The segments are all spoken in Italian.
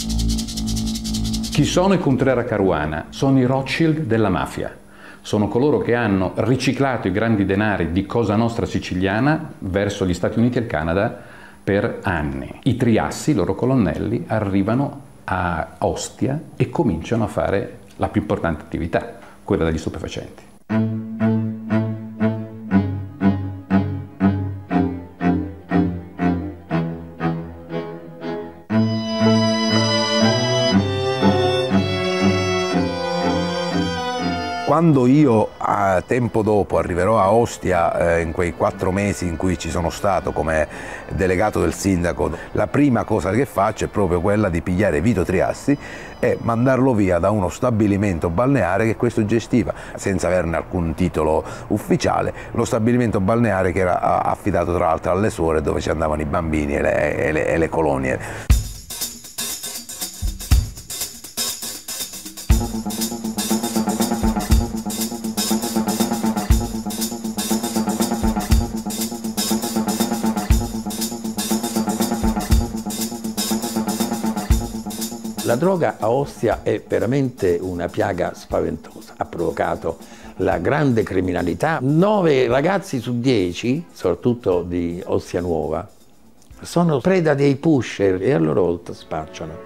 Ciao. Chi sono i Contreras Caruana? Sono i Rothschild della mafia. Sono coloro che hanno riciclato i grandi denari di Cosa Nostra siciliana verso gli Stati Uniti e il Canada per anni. I Triassi, i loro colonnelli, arrivano a Ostia e cominciano a fare la più importante attività, quella degli stupefacenti. Quando io tempo dopo arriverò a Ostia, in quei 4 mesi in cui ci sono stato come delegato del sindaco, la prima cosa che faccio è proprio quella di pigliare Vito Triassi e mandarlo via da uno stabilimento balneare che questo gestiva, senza averne alcun titolo ufficiale, lo stabilimento balneare che era affidato tra l'altro alle suore, dove ci andavano i bambini e le colonie. La droga a Ostia è veramente una piaga spaventosa, ha provocato la grande criminalità. 9 ragazzi su 10, soprattutto di Ostia Nuova, sono preda dei pusher e a loro volta spacciano.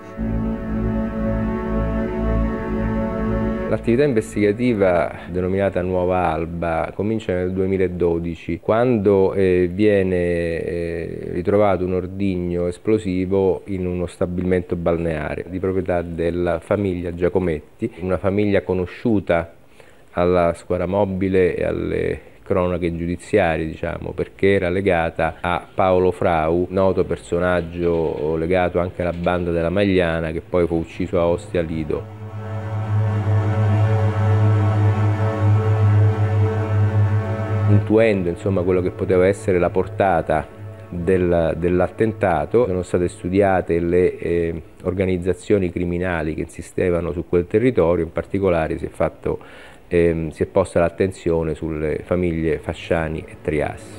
L'attività investigativa denominata Nuova Alba comincia nel 2012, quando viene ritrovato un ordigno esplosivo in uno stabilimento balneare di proprietà della famiglia Giacometti, una famiglia conosciuta alla squadra mobile e alle cronache giudiziarie, diciamo, perché era legata a Paolo Frau, noto personaggio legato anche alla banda della Magliana, che poi fu ucciso a Ostia Lido. Intuendo insomma quello che poteva essere la portata dell'attentato, sono state studiate le organizzazioni criminali che insistevano su quel territorio, in particolare si è posta l'attenzione sulle famiglie Fasciani e Triassi.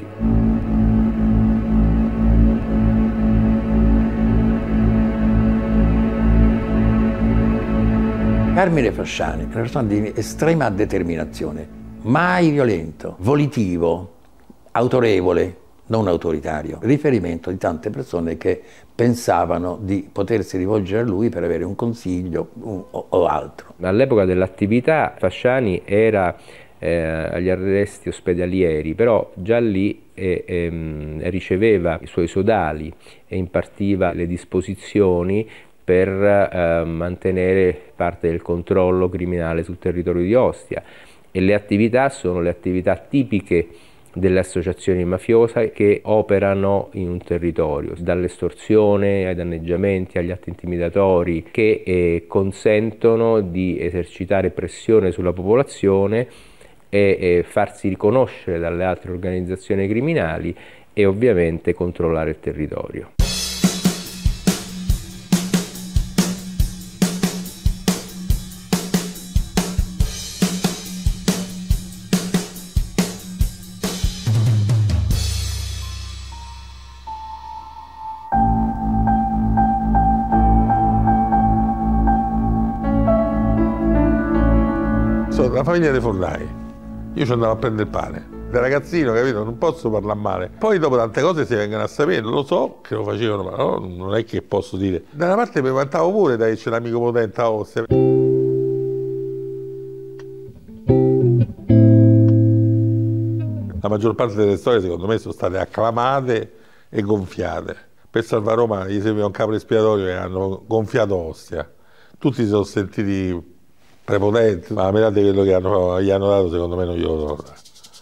Carmine Fasciani è una persona di estrema determinazione, mai violento, volitivo, autorevole, non autoritario, riferimento di tante persone che pensavano di potersi rivolgere a lui per avere un consiglio o altro. All'epoca dell'attività Fasciani era agli arresti ospedalieri, però già lì riceveva i suoi sodali e impartiva le disposizioni per mantenere parte del controllo criminale sul territorio di Ostia. E le attività sono le attività tipiche delle associazioni mafiose che operano in un territorio, dall'estorsione ai danneggiamenti, agli atti intimidatori, che consentono di esercitare pressione sulla popolazione e farsi riconoscere dalle altre organizzazioni criminali e ovviamente controllare il territorio. La famiglia dei fornai, io ci andavo a prendere il pane, da ragazzino, capito? Non posso parlare male. Poi dopo tante cose si vengono a sapere, lo so che lo facevano, ma no, non è che posso dire. Da una parte mi vantavo pure da c'è l'amico potente a Ostia. La maggior parte delle storie secondo me sono state acclamate e gonfiate. Per salvare Roma gli serviva un capo espiatorio e hanno gonfiato Ostia. Tutti si sono sentiti prepotenti, ma la metà di quello che gli hanno dato secondo me non glielo so dare.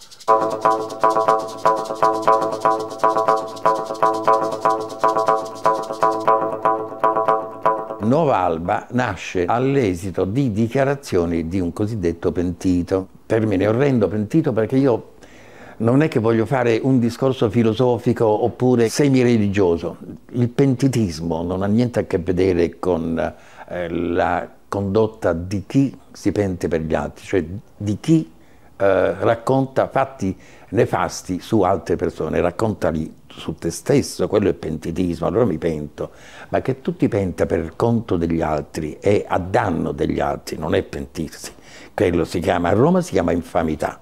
Nuova Alba nasce all'esito di dichiarazioni di un cosiddetto pentito. Termine orrendo, pentito, perché io non è che voglio fare un discorso filosofico oppure semi-religioso. Il pentitismo non ha niente a che vedere con la condotta di chi si pente per gli altri, cioè di chi racconta fatti nefasti su altre persone, raccontali su te stesso, quello è pentitismo, allora mi pento, ma che tu ti penta per conto degli altri e a danno degli altri, non è pentirsi, quello si chiama, a Roma si chiama infamità.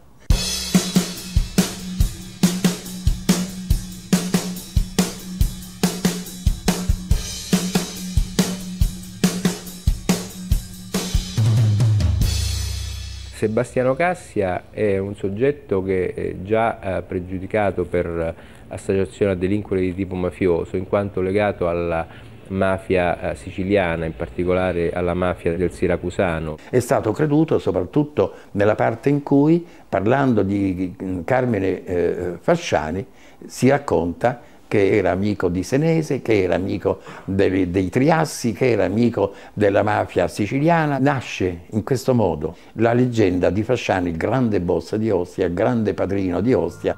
Sebastiano Cassia è un soggetto che è già pregiudicato per associazione a delinquere di tipo mafioso, in quanto legato alla mafia siciliana, in particolare alla mafia del Siracusano. È stato creduto soprattutto nella parte in cui, parlando di Carmine Fasciani, si racconta che era amico di Senese, che era amico dei Triassi, che era amico della mafia siciliana. Nasce in questo modo la leggenda di Fasciani, il grande boss di Ostia, il grande padrino di Ostia.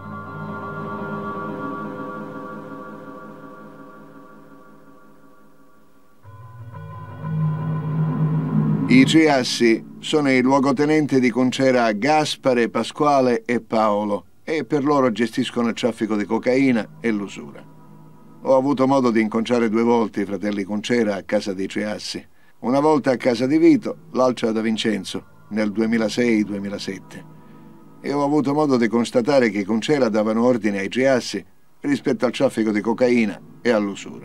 I Triassi sono i luogotenenti di Concera Gaspare, Pasquale e Paolo, e per loro gestiscono il traffico di cocaina e l'usura. Ho avuto modo di incontrare 2 volte i fratelli Concera a casa dei Triassi, una volta a casa di Vito, l'altra da Vincenzo, nel 2006-2007. E ho avuto modo di constatare che i Concera davano ordine ai Triassi rispetto al traffico di cocaina e all'usura.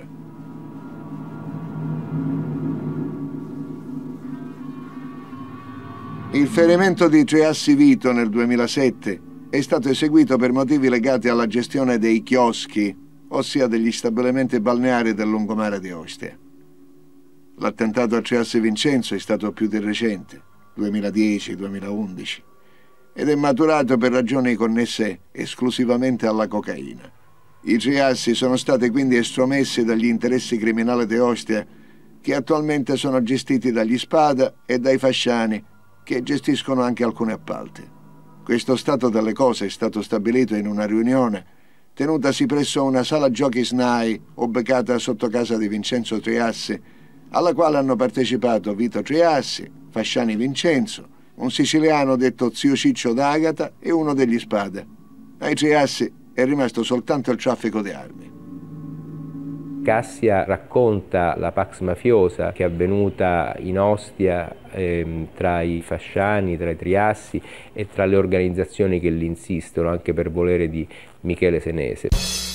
Il ferimento di Triassi Vito nel 2007 è stato eseguito per motivi legati alla gestione dei chioschi, ossia degli stabilimenti balneari del lungomare di Ostia. L'attentato a Triassi Vincenzo è stato più di recente, 2010-2011, ed è maturato per ragioni connesse esclusivamente alla cocaina. I Triassi sono stati quindi estromessi dagli interessi criminali di Ostia, che attualmente sono gestiti dagli Spada e dai Fasciani, che gestiscono anche alcuni appalti. Questo stato delle cose è stato stabilito in una riunione tenutasi presso una sala giochi SNAI ubicata sotto casa di Vincenzo Triassi, alla quale hanno partecipato Vito Triassi, Fasciani Vincenzo, un siciliano detto zio Ciccio d'Agata e uno degli Spada. Ai Triassi è rimasto soltanto il traffico di armi. Cassia racconta la pax mafiosa che è avvenuta in Ostia tra i Fasciani, tra i Triassi e tra le organizzazioni che li insistono, anche per volere di Michele Senese.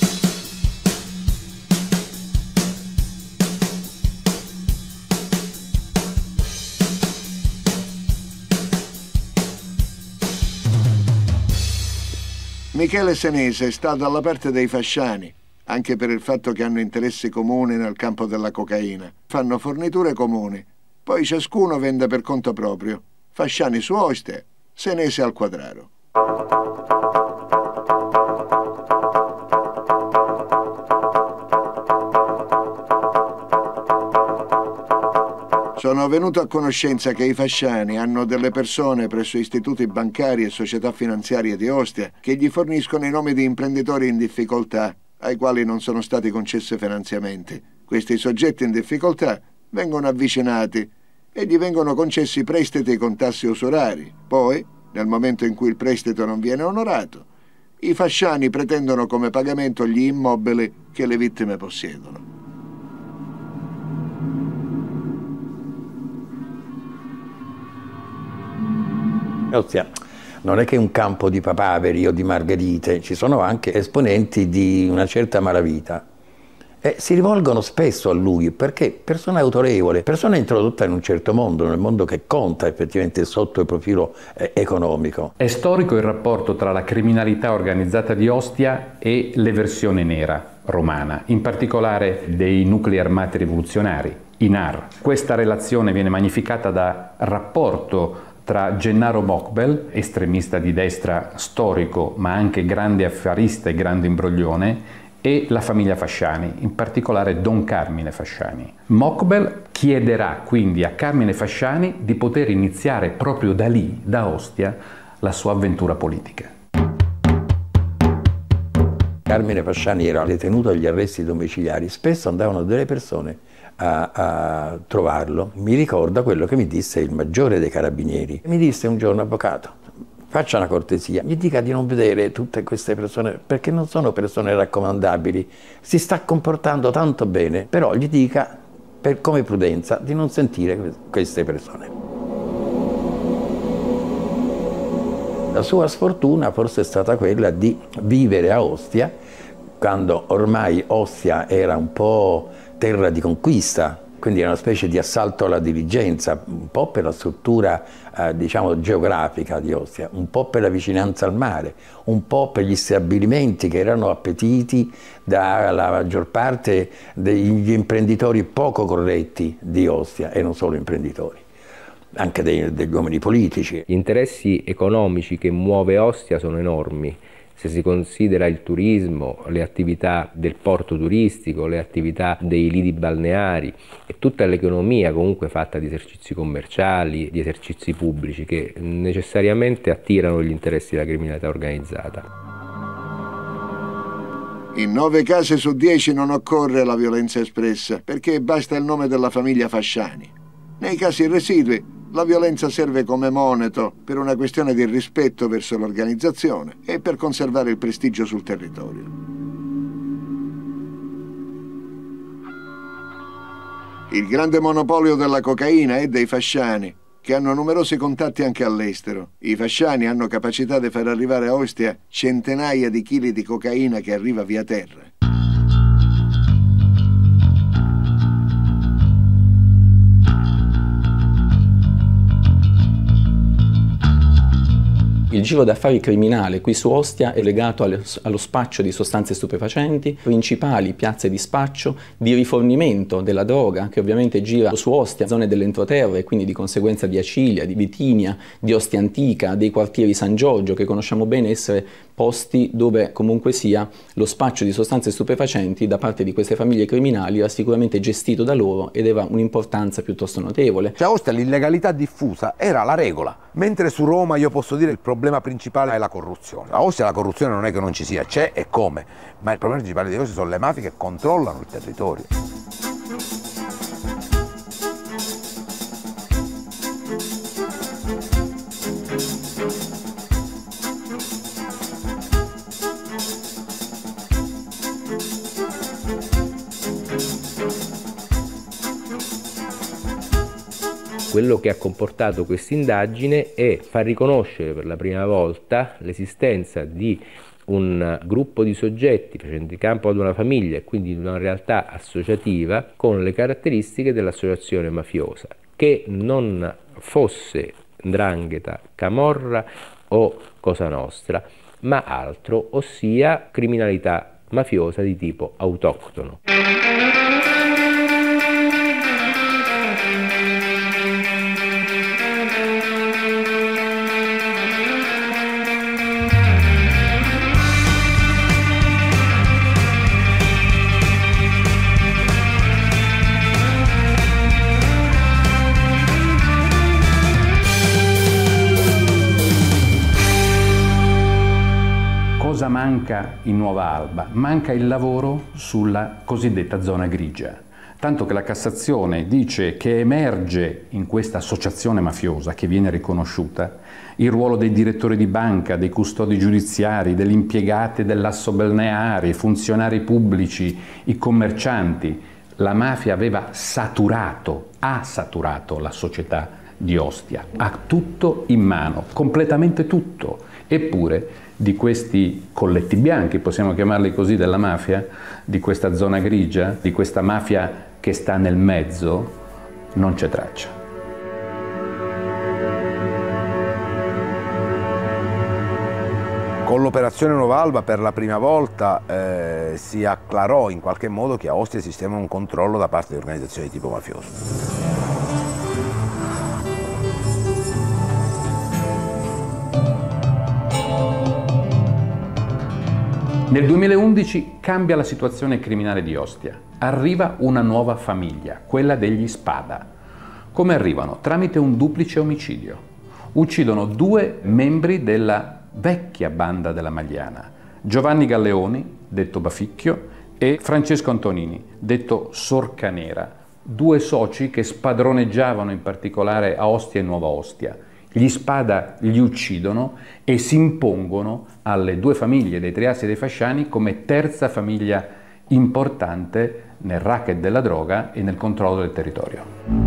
Michele Senese sta dalla parte dei Fasciani, anche per il fatto che hanno interessi comuni nel campo della cocaina. Fanno forniture comuni, poi ciascuno vende per conto proprio. Fasciani su Ostia, Senese al Quadraro. Sono venuto a conoscenza che i Fasciani hanno delle persone presso istituti bancari e società finanziarie di Ostia che gli forniscono i nomi di imprenditori in difficoltà, ai quali non sono stati concessi finanziamenti. Questi soggetti in difficoltà vengono avvicinati e gli vengono concessi prestiti con tassi usurari. Poi, nel momento in cui il prestito non viene onorato, i Fasciani pretendono come pagamento gli immobili che le vittime possiedono. Ostia non è che un campo di papaveri o di margherite, ci sono anche esponenti di una certa malavita e si rivolgono spesso a lui perché persona autorevole, persona introdotta in un certo mondo, nel mondo che conta effettivamente sotto il profilo economico. È storico il rapporto tra la criminalità organizzata di Ostia e l'eversione nera romana, in particolare dei nuclei armati rivoluzionari, i NAR. Questa relazione viene magnificata da rapporto tra Gennaro Mokbel, estremista di destra storico ma anche grande affarista e grande imbroglione, e la famiglia Fasciani, in particolare Don Carmine Fasciani. Mokbel chiederà quindi a Carmine Fasciani di poter iniziare proprio da lì, da Ostia, la sua avventura politica. Carmine Fasciani era detenuto agli arresti domiciliari, spesso andavano delle persone a trovarlo. Mi ricorda quello che mi disse il maggiore dei carabinieri. Mi disse un giorno: avvocato, faccia una cortesia, gli dica di non vedere tutte queste persone, perché non sono persone raccomandabili, si sta comportando tanto bene, però gli dica, come prudenza, di non sentire queste persone. La sua sfortuna forse è stata quella di vivere a Ostia, quando ormai Ostia era un po' terra di conquista, quindi era una specie di assalto alla diligenza, un po' per la struttura diciamo geografica di Ostia, un po' per la vicinanza al mare, un po' per gli stabilimenti che erano appetiti dalla maggior parte degli imprenditori poco corretti di Ostia, e non solo imprenditori, anche degli uomini politici. Gli interessi economici che muove Ostia sono enormi. Se si considera il turismo, le attività del porto turistico, le attività dei lidi balneari e tutta l'economia comunque fatta di esercizi commerciali, di esercizi pubblici che necessariamente attirano gli interessi della criminalità organizzata. In 9 casi su 10 non occorre la violenza espressa, perché basta il nome della famiglia Fasciani. Nei casi residui, la violenza serve come moneto per una questione di rispetto verso l'organizzazione e per conservare il prestigio sul territorio. Il grande monopolio della cocaina è dei Fasciani, che hanno numerosi contatti anche all'estero. I Fasciani hanno capacità di far arrivare a Ostia centinaia di chili di cocaina che arriva via terra. Il giro d'affari criminale qui su Ostia è legato allo spaccio di sostanze stupefacenti, principali piazze di spaccio, di rifornimento della droga che ovviamente gira su Ostia, zone dell'entroterra e quindi di conseguenza di Acilia, di Vitinia, di Ostia Antica, dei quartieri San Giorgio che conosciamo bene essere posti dove comunque sia lo spaccio di sostanze stupefacenti da parte di queste famiglie criminali era sicuramente gestito da loro ed aveva un'importanza piuttosto notevole. Cioè a Ostia l'illegalità diffusa era la regola, mentre su Roma io posso dire il problema principale è la corruzione. A Ostia la corruzione non è che non ci sia, c'è e come, ma il problema principale di Ostia sono le mafie che controllano il territorio. Quello che ha comportato questa indagine è far riconoscere per la prima volta l'esistenza di un gruppo di soggetti facenti campo ad una famiglia e quindi di una realtà associativa con le caratteristiche dell'associazione mafiosa, che non fosse 'ndrangheta, camorra o Cosa Nostra, ma altro, ossia criminalità mafiosa di tipo autoctono. Cosa manca in Nuova Alba? Manca il lavoro sulla cosiddetta zona grigia, tanto che la Cassazione dice che emerge in questa associazione mafiosa che viene riconosciuta il ruolo dei direttori di banca, dei custodi giudiziari, degli impiegati dell'asso balneare, i funzionari pubblici, i commercianti. La mafia aveva ha saturato la società di Ostia, ha tutto in mano, completamente tutto. Eppure di questi colletti bianchi, possiamo chiamarli così, della mafia, di questa zona grigia, di questa mafia che sta nel mezzo, non c'è traccia. Con l'operazione Nuova Alba per la prima volta si acclarò in qualche modo che a Ostia esisteva un controllo da parte di organizzazioni di tipo mafioso. Nel 2011 cambia la situazione criminale di Ostia. Arriva una nuova famiglia, quella degli Spada. Come arrivano? Tramite un duplice omicidio. Uccidono 2 membri della vecchia banda della Magliana, Giovanni Galleoni, detto Baficchio, e Francesco Antonini, detto Sorca Nera, 2 soci che spadroneggiavano in particolare a Ostia e Nuova Ostia. Gli Spada li uccidono e si impongono alle due famiglie dei Triassi e dei Fasciani come terza famiglia importante nel racket della droga e nel controllo del territorio.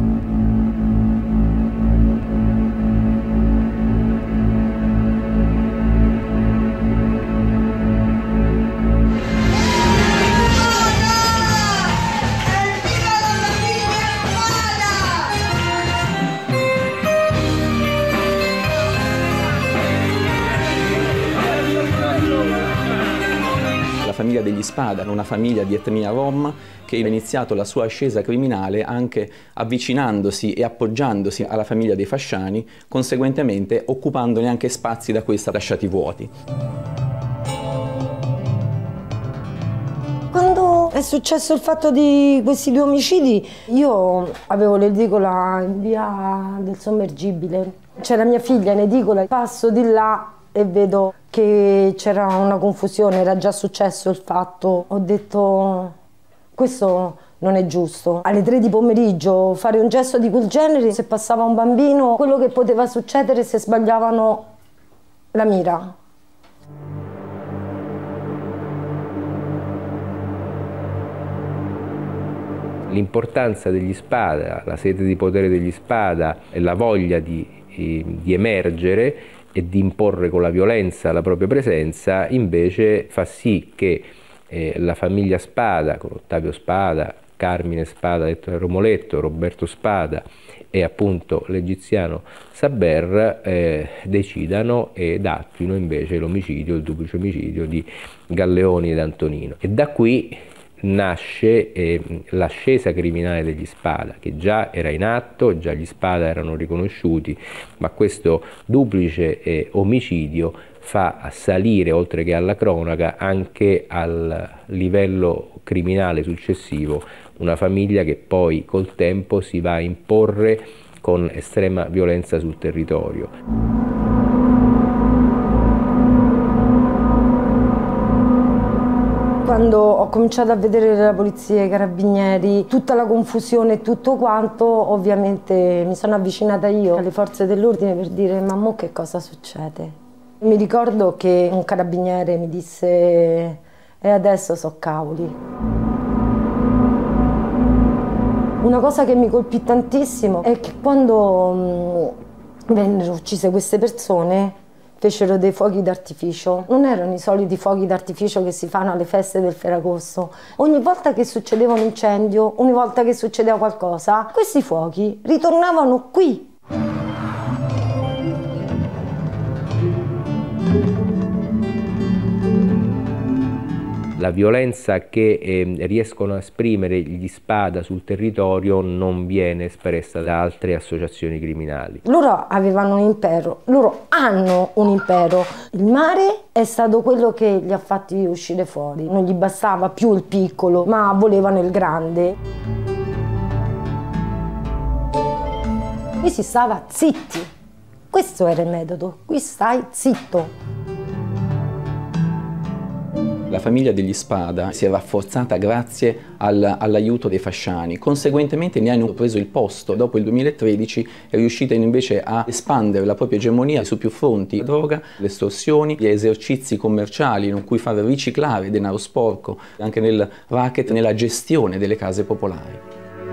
La famiglia degli Spada, una famiglia di etnia rom che ha iniziato la sua ascesa criminale anche avvicinandosi e appoggiandosi alla famiglia dei Fasciani, conseguentemente occupandone anche spazi da questa lasciati vuoti. Quando è successo il fatto di questi due omicidi, io avevo l'edicola in via del Sommergibile. C'era mia figlia in edicola, passo di là e vedo che c'era una confusione, era già successo il fatto. Ho detto, questo non è giusto. Alle 3 di pomeriggio fare un gesto di quel genere, se passava un bambino, quello che poteva succedere se sbagliavano la mira. L'importanza degli Spada, la sete di potere degli Spada e la voglia di emergere e di imporre con la violenza la propria presenza, invece fa sì che la famiglia Spada, con Ottavio Spada, Carmine Spada, detto da Romoletto, Roberto Spada e appunto l'egiziano Saber, decidano ed attuino invece l'omicidio, il duplice omicidio di Galleoni ed Antonino. E da qui nasce l'ascesa criminale degli Spada, che già era in atto, già gli Spada erano riconosciuti, ma questo duplice omicidio fa salire, oltre che alla cronaca, anche al livello criminale successivo, una famiglia che poi col tempo si va a imporre con estrema violenza sul territorio. Quando ho cominciato a vedere la polizia, i carabinieri, tutta la confusione e tutto quanto, ovviamente mi sono avvicinata io alle forze dell'ordine per dire: ma mo che cosa succede? Mi ricordo che un carabiniere mi disse: e adesso so cavoli. Una cosa che mi colpì tantissimo è che quando vennero uccise queste persone fecero dei fuochi d'artificio. Non erano i soliti fuochi d'artificio che si fanno alle feste del Ferragosto. Ogni volta che succedeva un incendio, ogni volta che succedeva qualcosa, questi fuochi ritornavano qui. La violenza che riescono a esprimere gli Spada sul territorio non viene espressa da altre associazioni criminali. Loro avevano un impero, loro hanno un impero. Il mare è stato quello che li ha fatti uscire fuori. Non gli bastava più il piccolo, ma volevano il grande. Qui si stava zitti. Questo era il metodo. Qui stai zitto. La famiglia degli Spada si è rafforzata grazie all'aiuto dei Fasciani, conseguentemente ne hanno preso il posto. Dopo il 2013 è riuscita invece a espandere la propria egemonia su più fronti: la droga, le estorsioni, gli esercizi commerciali in cui far riciclare denaro sporco, anche nel racket, nella gestione delle case popolari.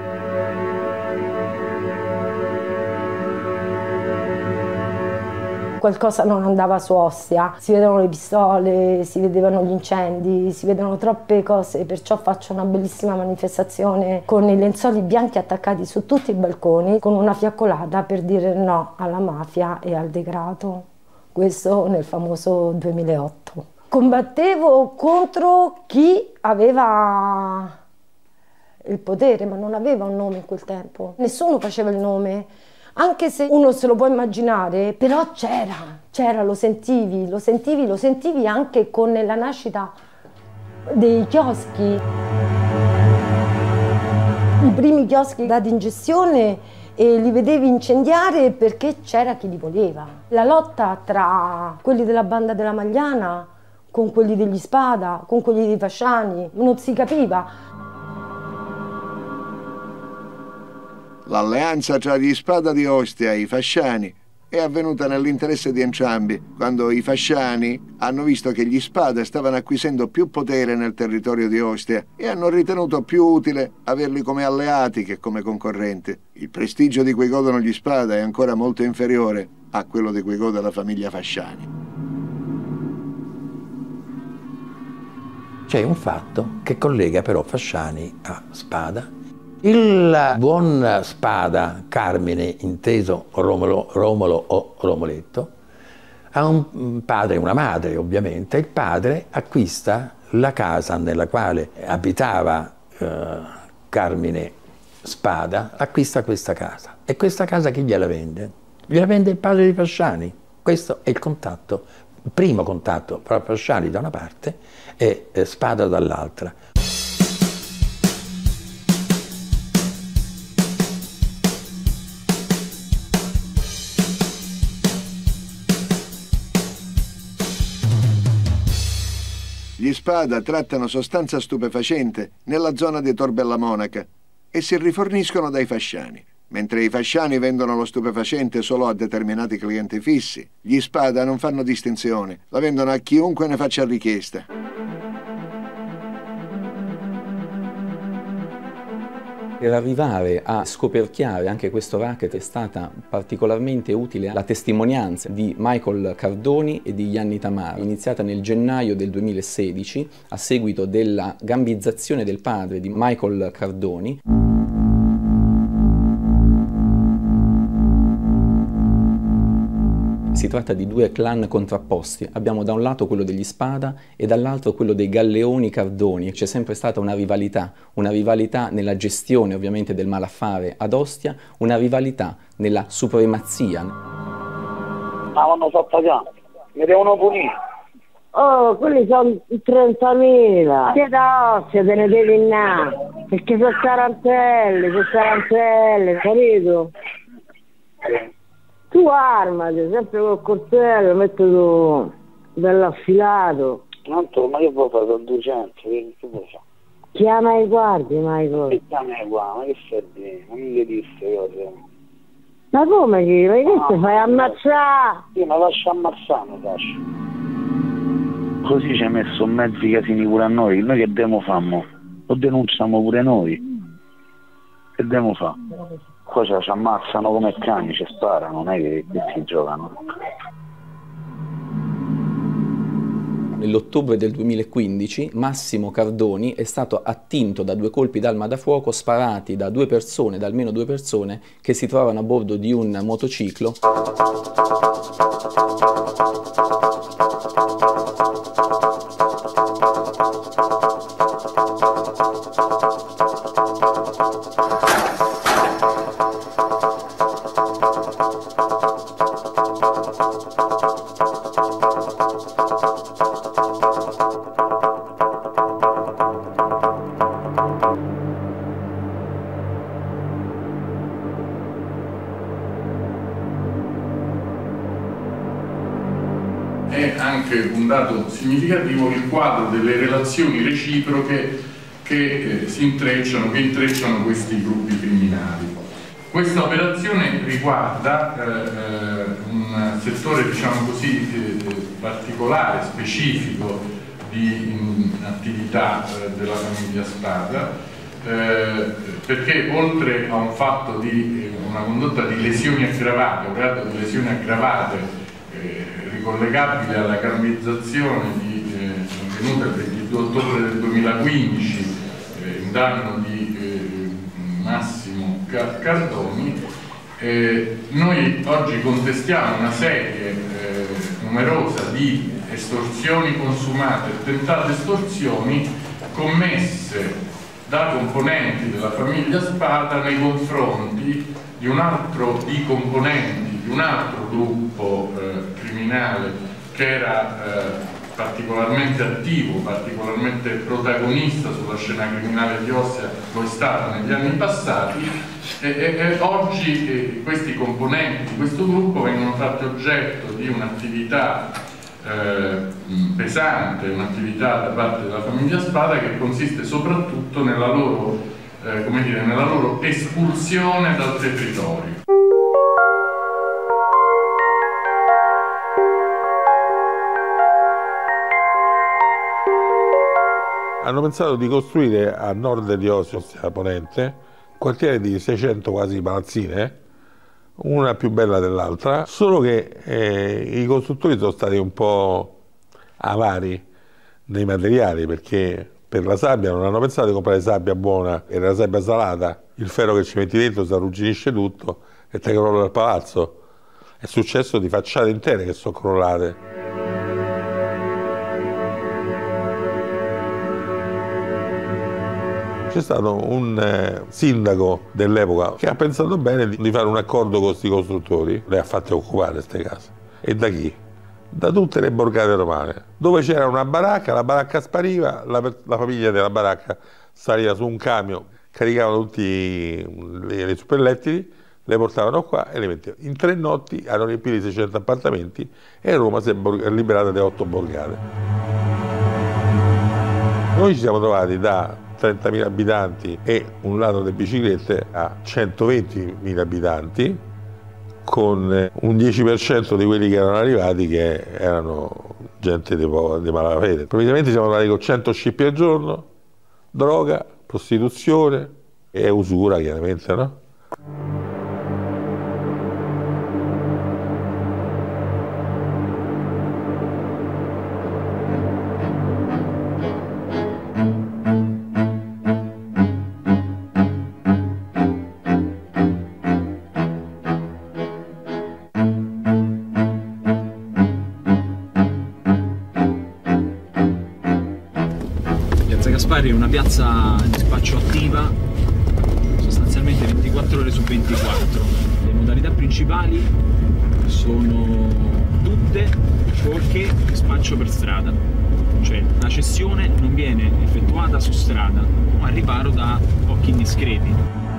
Qualcosa non andava su Ostia, si vedevano le pistole, si vedevano gli incendi, si vedono troppe cose, perciò faccio una bellissima manifestazione con i lenzuoli bianchi attaccati su tutti i balconi, con una fiaccolata per dire no alla mafia e al degrado. Questo nel famoso 2008. Combattevo contro chi aveva il potere, ma non aveva un nome in quel tempo. Nessuno faceva il nome. Anche se uno se lo può immaginare, però c'era, lo sentivi anche con la nascita dei chioschi. I primi chioschi dati in gestione li vedevi incendiare perché c'era chi li voleva. La lotta tra quelli della banda della Magliana con quelli degli Spada, con quelli dei Fasciani, non si capiva. L'alleanza tra gli Spada di Ostia e i Fasciani è avvenuta nell'interesse di entrambi, quando i fasciani hanno visto che gli Spada stavano acquisendo più potere nel territorio di Ostia e hanno ritenuto più utile averli come alleati che come concorrenti. Il prestigio di cui godono gli Spada è ancora molto inferiore a quello di cui gode la famiglia Fasciani. C'è un fatto che collega però Fasciani a Spada. Il buon Spada, Carmine, inteso Romolo o Romoletto, ha un padre e una madre ovviamente. Il padre acquista la casa nella quale abitava Carmine Spada, acquista questa casa. E questa casa chi gliela vende? Gliela vende il padre di Fasciani. Questo è il contatto, il primo contatto fra Fasciani da una parte e Spada dall'altra. Gli Spada trattano sostanza stupefacente nella zona di Tor Bella Monaca e si riforniscono dai Fasciani. Mentre i Fasciani vendono lo stupefacente solo a determinati clienti fissi, gli Spada non fanno distinzione, la vendono a chiunque ne faccia richiesta. Per arrivare a scoperchiare anche questo racket è stata particolarmente utile la testimonianza di Michael Cardoni e di Gianni Tamaro, iniziata nel gennaio del 2016 a seguito della gambizzazione del padre di Michael Cardoni. Si tratta di due clan contrapposti, abbiamo da un lato quello degli Spada e dall'altro quello dei Galleoni Cardoni. C'è sempre stata una rivalità nella gestione ovviamente del malaffare ad Ostia, una rivalità nella supremazia. Ma vanno sotto già, mi devono punire. Oh, quelli sono 30.000. Che da Ostia te ne devi innare, perché sono tarantelle, capito? Tu armati, sempre col coltello, metto bello affilato. Tanto, ma io poi fare 200, che vuoi fare? Chiama i guardi, Michael. Che chiama i guardi? Ma che stai bene? Non mi dite cose. Ma come che? Ma che ti fai ammazzare? Sì, ma lascia ammazzare, lascia. Così ci hai messo mezzi casini pure a noi che dobbiamo fare? Lo denunciamo pure noi. Che dobbiamo fare? Qua ci ammazzano come cani, ci sparano, non è che si giocano. Nell'ottobre del 2015 Massimo Cardoni è stato attinto da 2 colpi d'arma da fuoco sparati da almeno due persone che si trovavano a bordo di un motociclo. È anche un dato significativo il quadro delle relazioni reciproche che intrecciano questi gruppi criminali. Questa operazione riguarda un settore, diciamo così, particolare, specifico di attività della famiglia Spada, perché oltre a un fatto di una condotta di lesioni aggravate, un reato di lesioni aggravate ricollegabile alla gambizzazione avvenuta il 22 ottobre del 2015 in danno di Massimo Cardoni, noi oggi contestiamo una serie numerosa di estorsioni consumate, tentate estorsioni commesse da componenti della famiglia Spada nei confronti di un altro gruppo criminale che era particolarmente attivo, particolarmente protagonista sulla scena criminale di Ostia, lo è stato negli anni passati, e oggi questi componenti di questo gruppo vengono fatti oggetto di un'attività pesante, un'attività da parte della famiglia Spada che consiste soprattutto nella loro espulsione dal territorio. hanno pensato di costruire a nord di Ostia Ponente un quartiere di 600 quasi palazzine, una più bella dell'altra, solo che i costruttori sono stati un po' avari nei materiali, perché per la sabbia non hanno pensato di comprare sabbia buona, era la sabbia salata, il ferro che ci metti dentro si arrugginisce tutto e te crolla il palazzo. È successo di facciate intere che sono crollate. C'è stato un sindaco dell'epoca che ha pensato bene di fare un accordo con questi costruttori, le ha fatte occupare queste case. E da chi? Da tutte le borgate romane. Dove c'era una baracca, la baracca spariva, la famiglia della baracca saliva su un camion, caricavano tutti i suppellettili, le portavano qua e le mettevano. In 3 notti hanno riempito i 600 appartamenti e Roma si è liberata da 8 borgate. Noi ci siamo trovati da 30.000 abitanti e un ladro di biciclette a 120.000 abitanti, con un 10% di quelli che erano arrivati che erano gente di malafede. Improvvisamente siamo andati con 100 scippi al giorno, droga, prostituzione e usura, chiaramente, no? È una piazza di spaccio attiva sostanzialmente 24 ore su 24. Le modalità principali sono tutte forche di spaccio per strada, cioè la cessione non viene effettuata su strada ma al riparo da occhi indiscreti.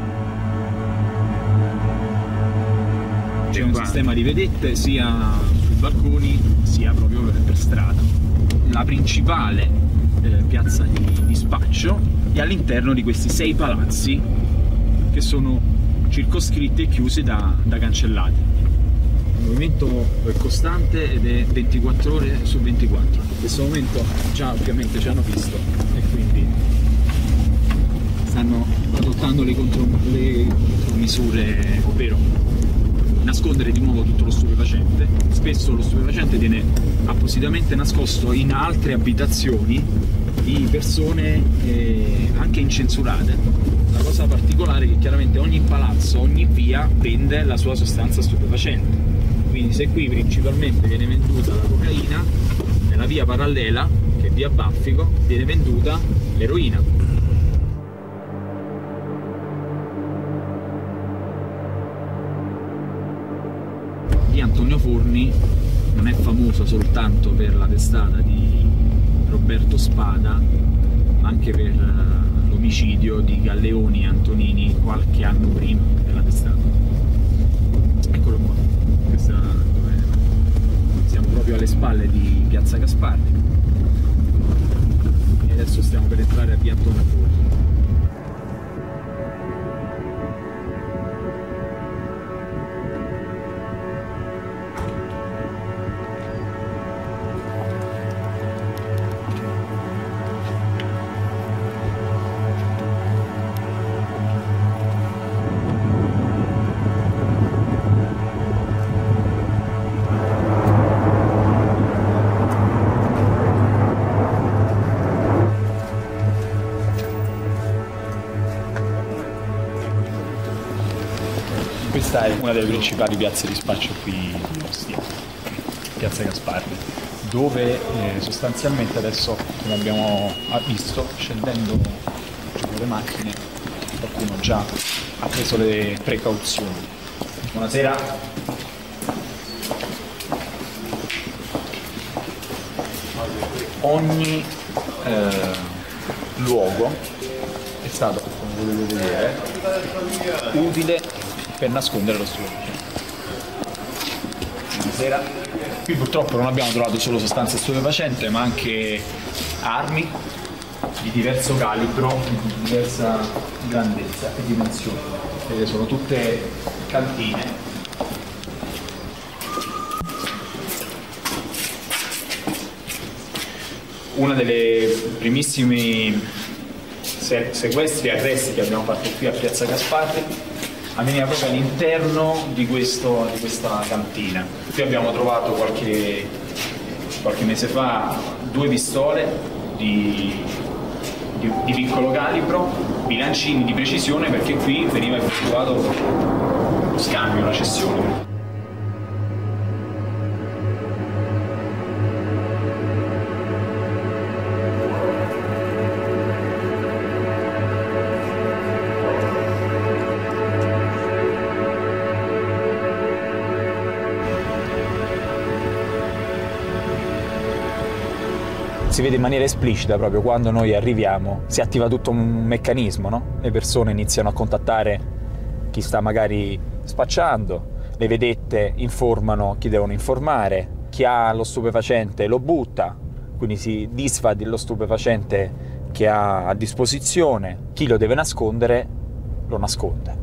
C'è un sistema di vedette sia sui balconi sia proprio per strada. La principale piazza di spaccio e all'interno di questi 6 palazzi che sono circoscritti e chiusi da cancellati. Il movimento è costante ed è 24 ore su 24. In questo momento già ovviamente ci hanno visto e quindi stanno adottando le contromisure, ovvero nascondere di nuovo tutto lo stupefacente. Spesso lo stupefacente viene appositamente nascosto in altre abitazioni di persone anche incensurate. La cosa particolare è che chiaramente ogni palazzo, ogni via vende la sua sostanza stupefacente. Quindi se qui principalmente viene venduta la cocaina, nella via parallela, che è via Baffico, viene venduta l'eroina. Via Antonio Forni non è famosa soltanto per la testata di Roberto Spada, ma anche per l'omicidio di Galleoni e Antonini qualche anno prima della testata. Eccolo qua, questa dove siamo proprio alle spalle di Piazza Gasparri e adesso stiamo per entrare a Via Antonio Forni. Questa è una delle principali piazze di spaccio qui in Ostia, Piazza Gasparri, dove sostanzialmente adesso, come abbiamo visto, scendendo giù con le macchine, qualcuno già ha preso le precauzioni. Buonasera. Ogni luogo è stato, come potete vedere, utile per nascondere lo stupefacente. Buonasera. Qui purtroppo non abbiamo trovato solo sostanze stupefacenti, ma anche armi di diverso calibro, di diversa grandezza e dimensione. Vedete, sono tutte cantine. Uno delle primissimi sequestri e arresti che abbiamo fatto qui a Piazza Gasparri avveniva proprio all'interno di questa cantina. Qui abbiamo trovato qualche mese fa 2 pistole di piccolo calibro, bilancini di precisione, perché qui veniva effettuato lo scambio, la cessione. Si vede in maniera esplicita proprio quando noi arriviamo, si attiva tutto un meccanismo, no? Le persone iniziano a contattare chi sta magari spacciando, le vedette informano chi devono informare, chi ha lo stupefacente lo butta, quindi si disfa dello stupefacente che ha a disposizione, chi lo deve nascondere lo nasconde.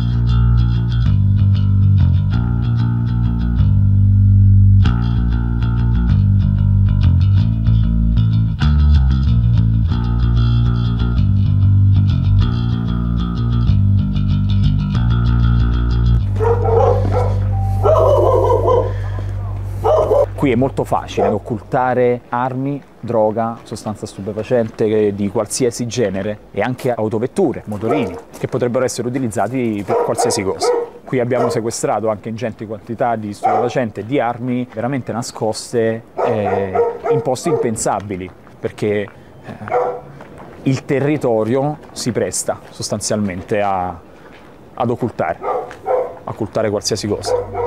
Qui è molto facile occultare armi, droga, sostanza stupefacente di qualsiasi genere e anche autovetture, motorini, che potrebbero essere utilizzati per qualsiasi cosa. Qui abbiamo sequestrato anche ingenti quantità di stupefacente e di armi veramente nascoste in posti impensabili, perché il territorio si presta sostanzialmente ad occultare qualsiasi cosa.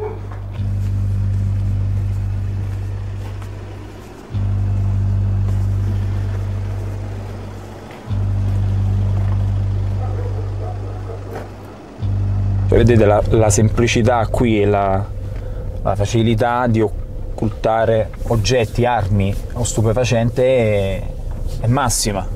Vedete la semplicità qui e la facilità di occultare oggetti, armi o stupefacente è massima.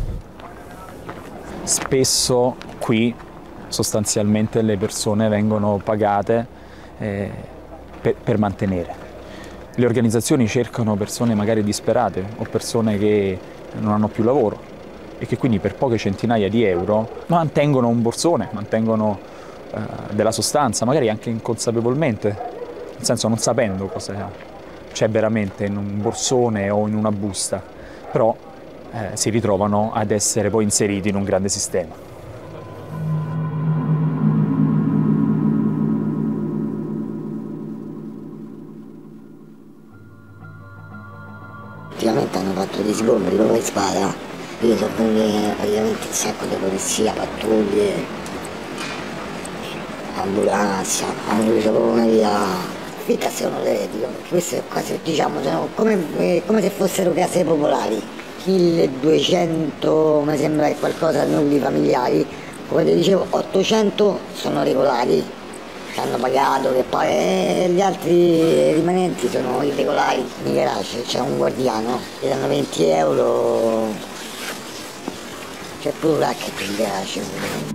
Spesso qui sostanzialmente le persone vengono pagate per mantenere. Le organizzazioni cercano persone magari disperate o persone che non hanno più lavoro e che quindi per poche centinaia di euro mantengono un borsone, mantengono della sostanza, magari anche inconsapevolmente, nel senso non sapendo cosa c'è veramente in un borsone o in una busta, però si ritrovano ad essere poi inseriti in un grande sistema. Ultimamente hanno fatto dei sgombri proprio in spada, io sono venuti praticamente un sacco di polizia, pattuglie, ambulanza, hanno avuto proprio una via fitta, secondo lei, dico, queste è quasi, diciamo, sono come se fossero case popolari, 1200 mi sembra che qualcosa nuclei familiari, come ti dicevo 800 sono regolari, che hanno pagato, che poi gli altri rimanenti sono irregolari. In garage c'è un guardiano, gli danno 20 euro, c'è pure un racket in garage.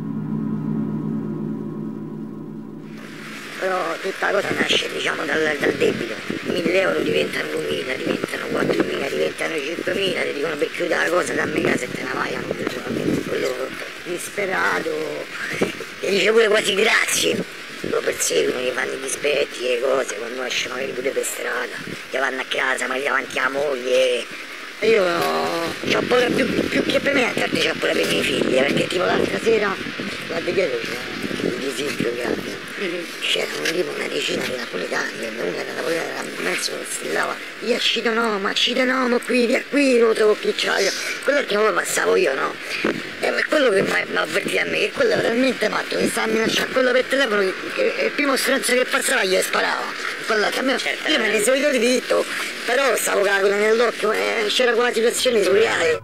Però tutta la cosa nasce, diciamo, dal debito. 1000 euro diventano 2000, diventano 4000, diventano 5000, ti dicono per chiudere la cosa dammi casa e te ne vai. Quello disperato, e dice pure quasi grazie, lo perseguono, gli fanno i dispetti, le cose, quando esce magari pure per strada, gli vanno a casa, magari davanti alla moglie. Io c'ho paura più che per me, a c'ho paura per i miei figli, perché tipo l'altra sera, guarda dietro c'è il disibilo che hanno. C'erano tipo una decina di napoletani, una era napoletana, mezzo che strillava, io scito no, ma qui, non so chi c'ha io. Quello che poi passavo io, no? E quello che mi ha avvertito a me, che quello era veramente matto, che stava a minacciare, quello per telefono, che il primo stronzo che passava gli sparava. A me, io me ne sono venuto diritto, però stavo con la coda nell'occhio, c'era quella situazione surreale.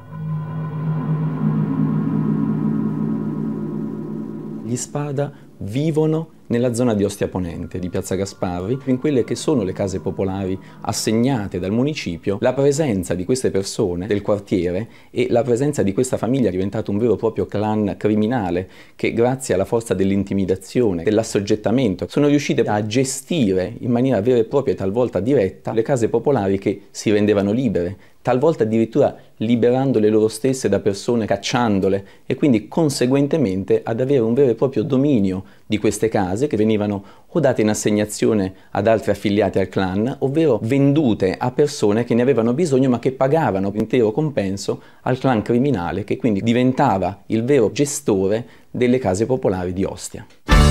Gli Spada vivono nella zona di Ostia Ponente, di Piazza Gasparri, in quelle che sono le case popolari assegnate dal municipio. La presenza di queste persone del quartiere e la presenza di questa famiglia è diventato un vero e proprio clan criminale che, grazie alla forza dell'intimidazione, dell'assoggettamento, sono riuscite a gestire in maniera vera e propria e talvolta diretta le case popolari che si rendevano libere talvolta addirittura liberandole loro stesse da persone, cacciandole, e quindi conseguentemente ad avere un vero e proprio dominio di queste case che venivano o date in assegnazione ad altri affiliati al clan, ovvero vendute a persone che ne avevano bisogno ma che pagavano l'intero compenso al clan criminale, che quindi diventava il vero gestore delle case popolari di Ostia.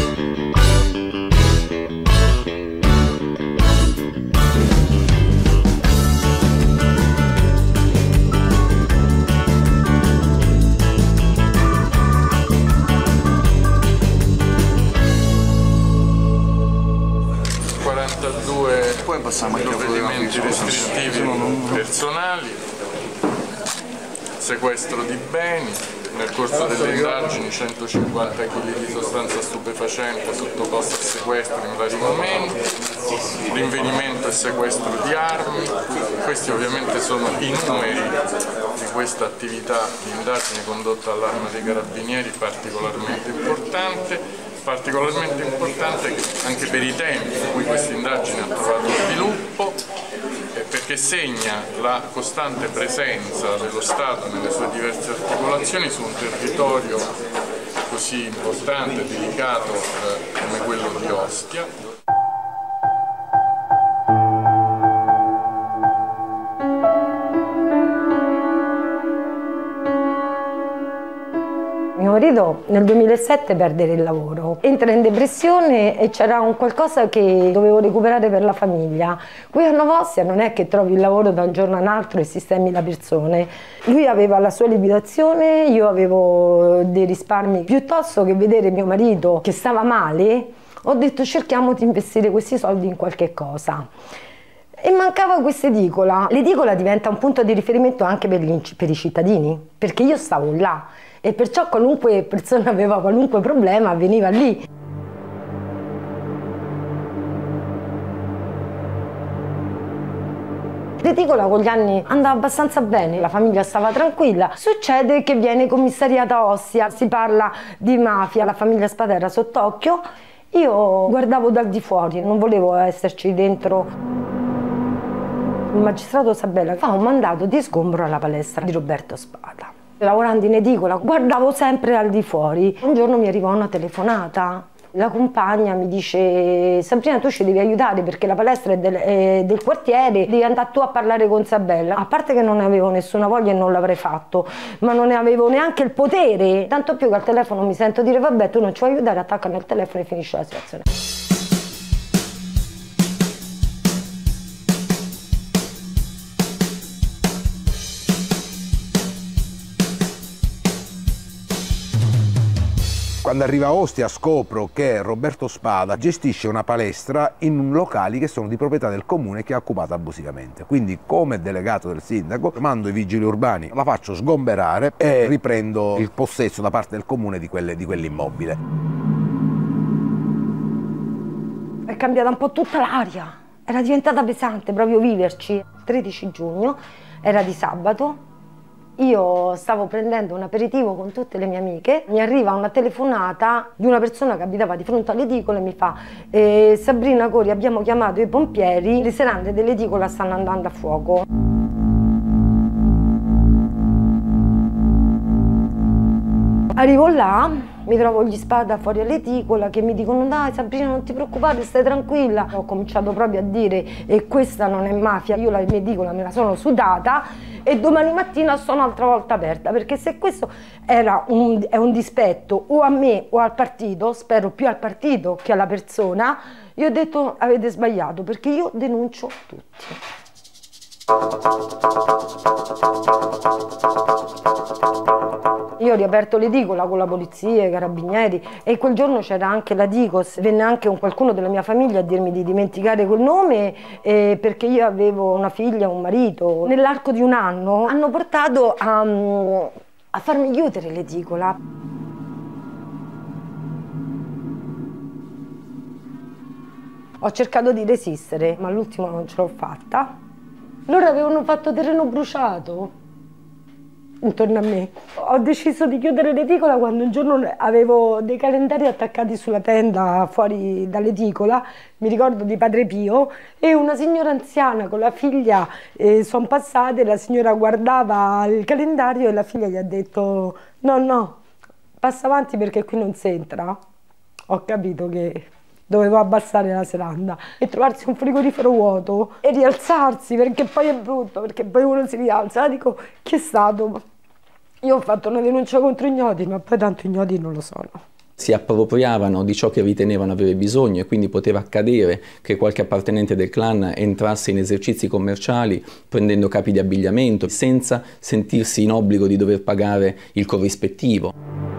42 provvedimenti restrittivi personali, sequestro di beni, nel corso delle indagini 150 kg di sostanza stupefacente sottoposta a sequestro in vari momenti, rinvenimento e sequestro di armi. Questi ovviamente sono i numeri di questa attività di indagine condotta all'Arma dei Carabinieri, particolarmente importante anche per i tempi in cui questa indagine ha trovato sviluppo, perché segna la costante presenza dello Stato nelle sue diverse articolazioni su un territorio così importante e delicato come quello di Ostia. Mio marito nel 2007 perde il lavoro, entra in depressione e c'era un qualcosa che dovevo recuperare per la famiglia. Qui a Nuova Ostia non è che trovi il lavoro da un giorno all'altro e sistemi le persone. Lui aveva la sua liquidazione, io avevo dei risparmi. Piuttosto che vedere mio marito che stava male, ho detto cerchiamo di investire questi soldi in qualche cosa. E mancava questa edicola. L'edicola diventa un punto di riferimento anche per i cittadini, perché io stavo là e perciò qualunque persona aveva qualunque problema veniva lì. L'edicola con gli anni andava abbastanza bene, la famiglia stava tranquilla. Succede che viene commissariata a Ostia, si parla di mafia, la famiglia Spada era sott'occhio. Io guardavo dal di fuori, non volevo esserci dentro. Il magistrato Sabella fa un mandato di sgombro alla palestra di Roberto Spada. Lavorando in edicola guardavo sempre al di fuori. Un giorno mi arrivò una telefonata. La compagna mi dice: Sabrina, tu ci devi aiutare perché la palestra è del quartiere, devi andare tu a parlare con Sabella. A parte che non ne avevo nessuna voglia e non l'avrei fatto, ma non ne avevo neanche il potere. Tanto più che al telefono mi sento dire: vabbè, tu non ci vuoi aiutare, attaccano il telefono e finisce la situazione. Quando arriva a Ostia scopro che Roberto Spada gestisce una palestra in locali che sono di proprietà del comune che ha occupato abusivamente. Quindi come delegato del sindaco mando i vigili urbani, la faccio sgomberare e riprendo il possesso da parte del comune di quell'immobile. È cambiata un po' tutta l'aria, era diventata pesante proprio viverci. Il 13 giugno, era di sabato. Io stavo prendendo un aperitivo con tutte le mie amiche, mi arriva una telefonata di una persona che abitava di fronte all'edicola e mi fa: Sabrina, corri, abbiamo chiamato i pompieri, le serrande dell'edicola stanno andando a fuoco. Arrivo là, mi trovo gli Spada fuori all'edicola che mi dicono: dai Sabrina, non ti preoccupare, stai tranquilla. Ho cominciato proprio a dire: e questa non è mafia, io la mia edicola me la sono sudata e domani mattina sto un'altra volta aperta, perché se questo è un dispetto o a me o al partito, spero più al partito che alla persona, io ho detto: avete sbagliato, perché io denuncio tutti. Io ho riaperto l'edicola con la polizia, i carabinieri, e quel giorno c'era anche la Digos, venne anche qualcuno della mia famiglia a dirmi di dimenticare quel nome perché io avevo una figlia, un marito. Nell'arco di un anno hanno portato a farmi chiudere l'edicola. Ho cercato di resistere, ma all'ultimo non ce l'ho fatta. Loro avevano fatto terreno bruciato. intorno a me. Ho deciso di chiudere l'edicola quando un giorno avevo dei calendari attaccati sulla tenda fuori dall'edicola, mi ricordo di Padre Pio, e una signora anziana con la figlia sono passate, la signora guardava il calendario e la figlia gli ha detto no, passa avanti perché qui non si entra. Ho capito che dovevo abbassare la serranda e trovarsi un frigorifero vuoto e rialzarsi, perché poi è brutto, perché poi uno si rialza. Dico, chi è stato? Io ho fatto una denuncia contro ignoti, ma poi tanto ignoti non lo sono. Si appropriavano di ciò che ritenevano avere bisogno e quindi poteva accadere che qualche appartenente del clan entrasse in esercizi commerciali prendendo capi di abbigliamento senza sentirsi in obbligo di dover pagare il corrispettivo.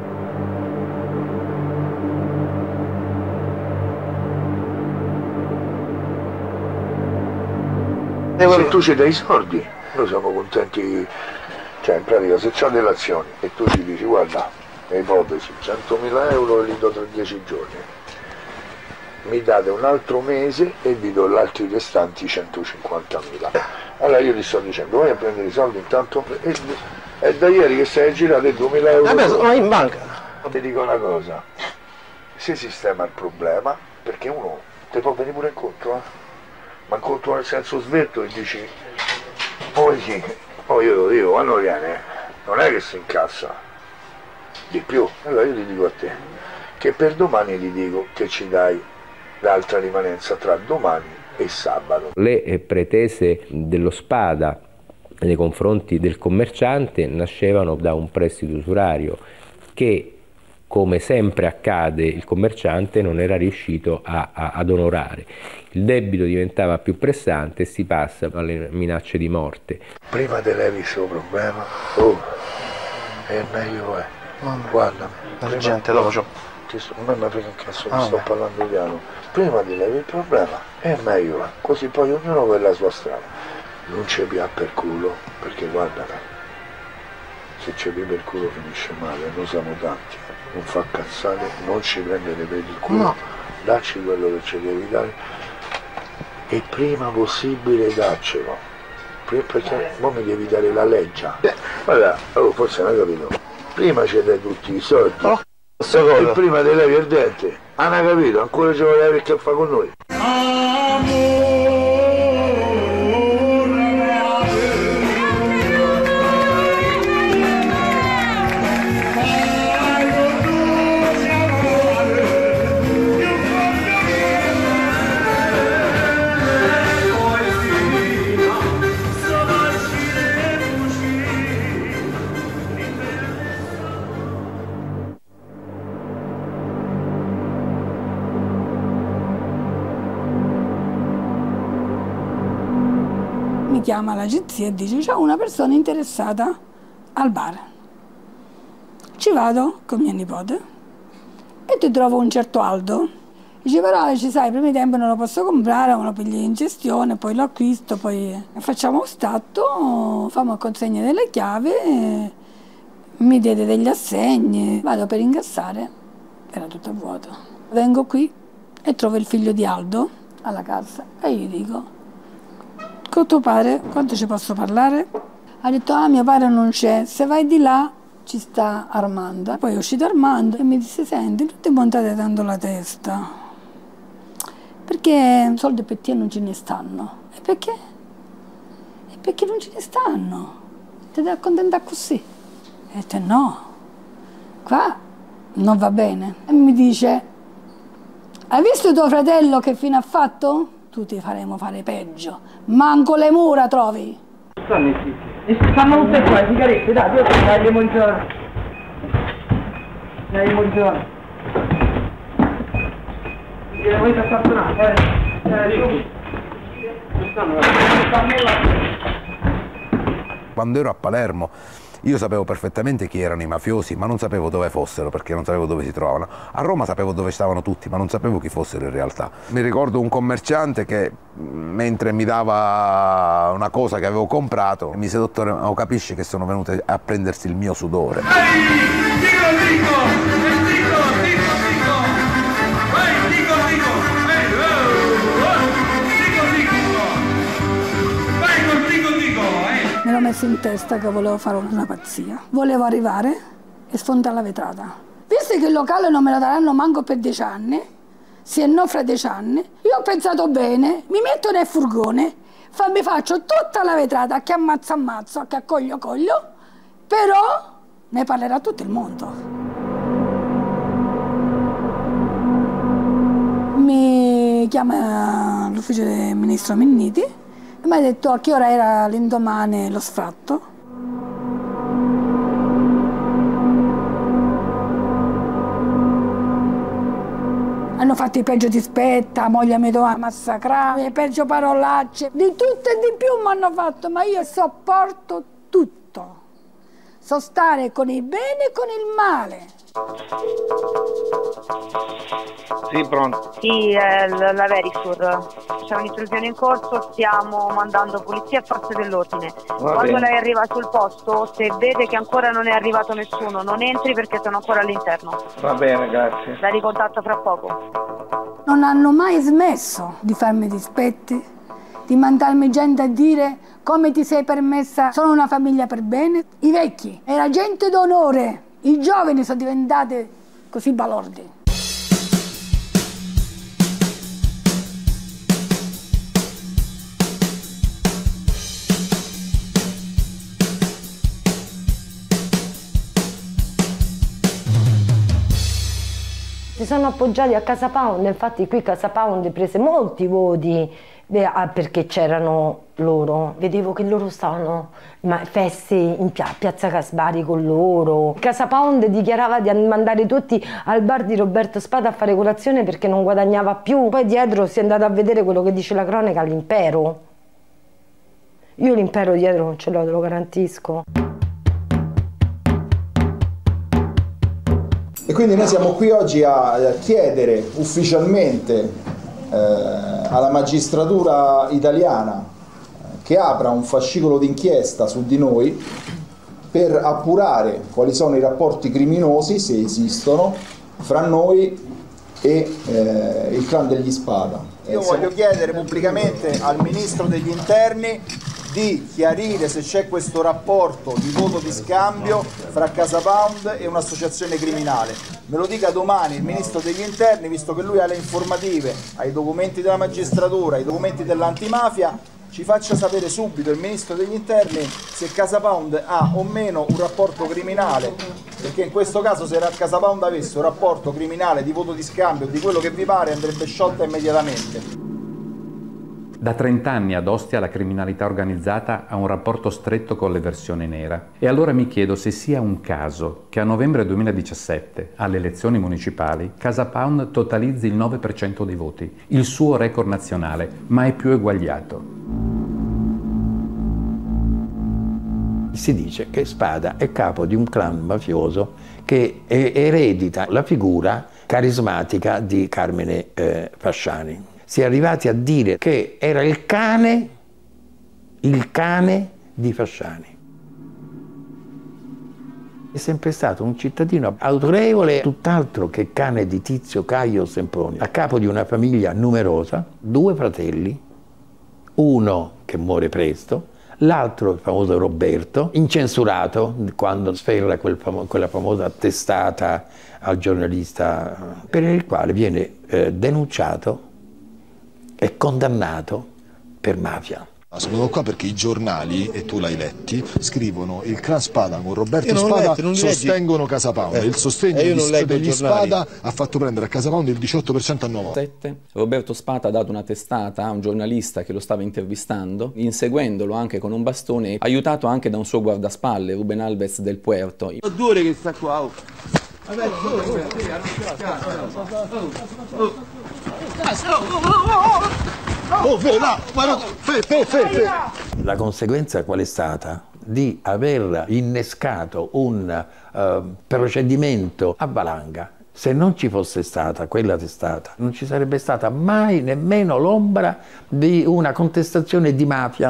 Se tu ci dai i soldi, noi siamo contenti, cioè in pratica se c'è delle azioni e tu ci dici guarda, è ipotesi, 100.000 euro li do tra 10 giorni, mi date un altro mese e vi do gli altri restanti 150.000. Allora io ti sto dicendo, vai a prendere i soldi intanto, è da ieri che sei girato 2.000 euro. Vabbè, sono in banca. Ti dico una cosa, si sistema il problema, perché uno ti può venire pure incontro, ma incontro nel senso svelto e dici, poi io lo dico, quando viene, non è che si incassa di più. Allora io ti dico a te, che per domani ti dico che ci dai l'altra rimanenza tra domani e sabato. Le pretese dello Spada nei confronti del commerciante nascevano da un prestito usurario che, come sempre accade, il commerciante non era riuscito ad onorare. Il debito diventava più pressante e si passa alle minacce di morte. Prima te levi questo problema, è meglio è. Guardami, la gente dopo c'ho. A me mi frega un cazzo, mi sto parlando piano. Prima ti levi il problema, è meglio è. Così poi ognuno va la sua strada. Non ci pia per culo, perché guardami, se ci pia per culo finisce male, noi siamo tanti. Non fa cazzate, non ci prendere per il culo, no. Dacci quello che ci devi dare e prima possibile daccelo, perché ora mi devi dare la legge. Guarda, forse non hai capito, prima ci dai tutti i soldi e prima te levi il dente, non hai capito, ancora ce lo devi che fa con noi. Chiama l'agenzia e dice c'è una persona interessata al bar. Ci vado con mia nipote e ti trovo un certo Aldo. Dice però ci sai, i primi tempi non lo posso comprare, me lo piglio in gestione, poi lo acquisto, poi facciamo un statto, famo consegna delle chiavi, mi diede degli assegni, vado per incassare, era tutto vuoto. Vengo qui e trovo il figlio di Aldo alla cassa e gli dico: con tuo padre quanto ci posso parlare? Ha detto mio padre non c'è, se vai di là ci sta Armando. Poi è uscito Armando e mi disse senti, tutti montate tanto la testa perché soldi per te non ce ne stanno. E perché? E perché non ce ne stanno? Ti devi accontentare così. E ho detto no, qua non va bene. E mi dice hai visto tuo fratello che fine ha fatto? Tu ti faremo fare peggio, manco le mura trovi. Stanno zitti. E stanno tutte qua, sigarette, dai, io dai limongione. Dai limongione. Le volete accattonare, Quando ero a Palermo io sapevo perfettamente chi erano i mafiosi, ma non sapevo dove fossero, perché non sapevo dove si trovavano. A Roma sapevo dove stavano tutti, ma non sapevo chi fossero in realtà. Mi ricordo un commerciante che, mentre mi dava una cosa che avevo comprato, mi disse: dottore, ma capisci che sono venute a prendersi il mio sudore? Me lo messo in testa che volevo fare una pazzia. Volevo arrivare e sfondare la vetrata. Visto che il locale non me lo daranno manco per 10 anni, se no fra 10 anni, io ho pensato bene, mi metto nel furgone, mi faccio tutta la vetrata, che ammazzo, che coglio, però ne parlerà tutto il mondo. Mi chiama l'ufficio del ministro Minniti e mi ha detto a che ora era l'indomani lo sfratto. Hanno fatto i peggio dispetti, la moglie mi doveva massacrare, le peggio parolacce, di tutto e di più mi hanno fatto, ma io sopporto tutto. So stare con il bene e con il male. Sì, pronto? Sì, la Verisur. C'è un'intrusione in corso, stiamo mandando polizia e forze dell'ordine. Quando lei arriva sul posto, se vede che ancora non è arrivato nessuno, non entri perché sono ancora all'interno. Va bene, grazie. La ricontatto fra poco. Non hanno mai smesso di farmi dispetti, di mandarmi gente a dire come ti sei permessa, sono una famiglia per bene. I vecchi, era gente d'onore. I giovani sono diventati così balordi. Si sono appoggiati a Casa Pound, infatti qui Casa Pound prese molti voti perché c'erano loro, vedevo che loro stavano feste in piazza Casbari con loro. Casa Pound dichiarava di mandare tutti al bar di Roberto Spada a fare colazione perché non guadagnava più. Poi dietro si è andato a vedere quello che dice la cronaca all'impero. Io l'impero dietro non ce l'ho, te lo garantisco. E quindi noi siamo qui oggi a chiedere ufficialmente alla magistratura italiana che apra un fascicolo d'inchiesta su di noi per appurare quali sono i rapporti criminosi, se esistono, fra noi e il clan degli Spada. Io voglio chiedere pubblicamente al Ministro degli Interni di chiarire se c'è questo rapporto di voto di scambio fra Casa Pound e un'associazione criminale. Me lo dica domani il Ministro degli Interni, visto che lui ha le informative, ha i documenti della magistratura, i documenti dell'antimafia, ci faccia sapere subito il Ministro degli Interni se Casa Pound ha o meno un rapporto criminale, perché in questo caso se Casa Pound avesse un rapporto criminale di voto di scambio, di quello che vi pare, andrebbe sciolta immediatamente. Da 30 anni ad Ostia la criminalità organizzata ha un rapporto stretto con l'eversione nera. E allora mi chiedo se sia un caso che a novembre 2017, alle elezioni municipali, Casa Pound totalizzi il 9% dei voti, il suo record nazionale, mai più eguagliato. Si dice che Spada è capo di un clan mafioso che eredita la figura carismatica di Carmine Fasciani. Si è arrivati a dire che era il cane di Fasciani. È sempre stato un cittadino autorevole, tutt'altro che cane di Tizio Caio Sempronio, a capo di una famiglia numerosa, 2 fratelli, uno che muore presto, l'altro, il famoso Roberto, incensurato quando sferra quella famosa testata al giornalista, per il quale viene denunciato e condannato per mafia. Sono qua perché i giornali, e tu l'hai letti, scrivono il clan Spada con Roberto Spada sostengono Casa Pound. Il sostegno degli Spada ha fatto prendere a Casa Pound il 18% a 9%. Roberto Spada ha dato una testata a un giornalista che lo stava intervistando, inseguendolo anche con un bastone, aiutato anche da un suo guardaspalle, Ruben Alves del Puerto. Ho 2 ore che sta qua. La conseguenza qual è stata? Di aver innescato un procedimento a valanga. Se non ci fosse stata quella testata, non ci sarebbe stata mai nemmeno l'ombra di una contestazione di mafia.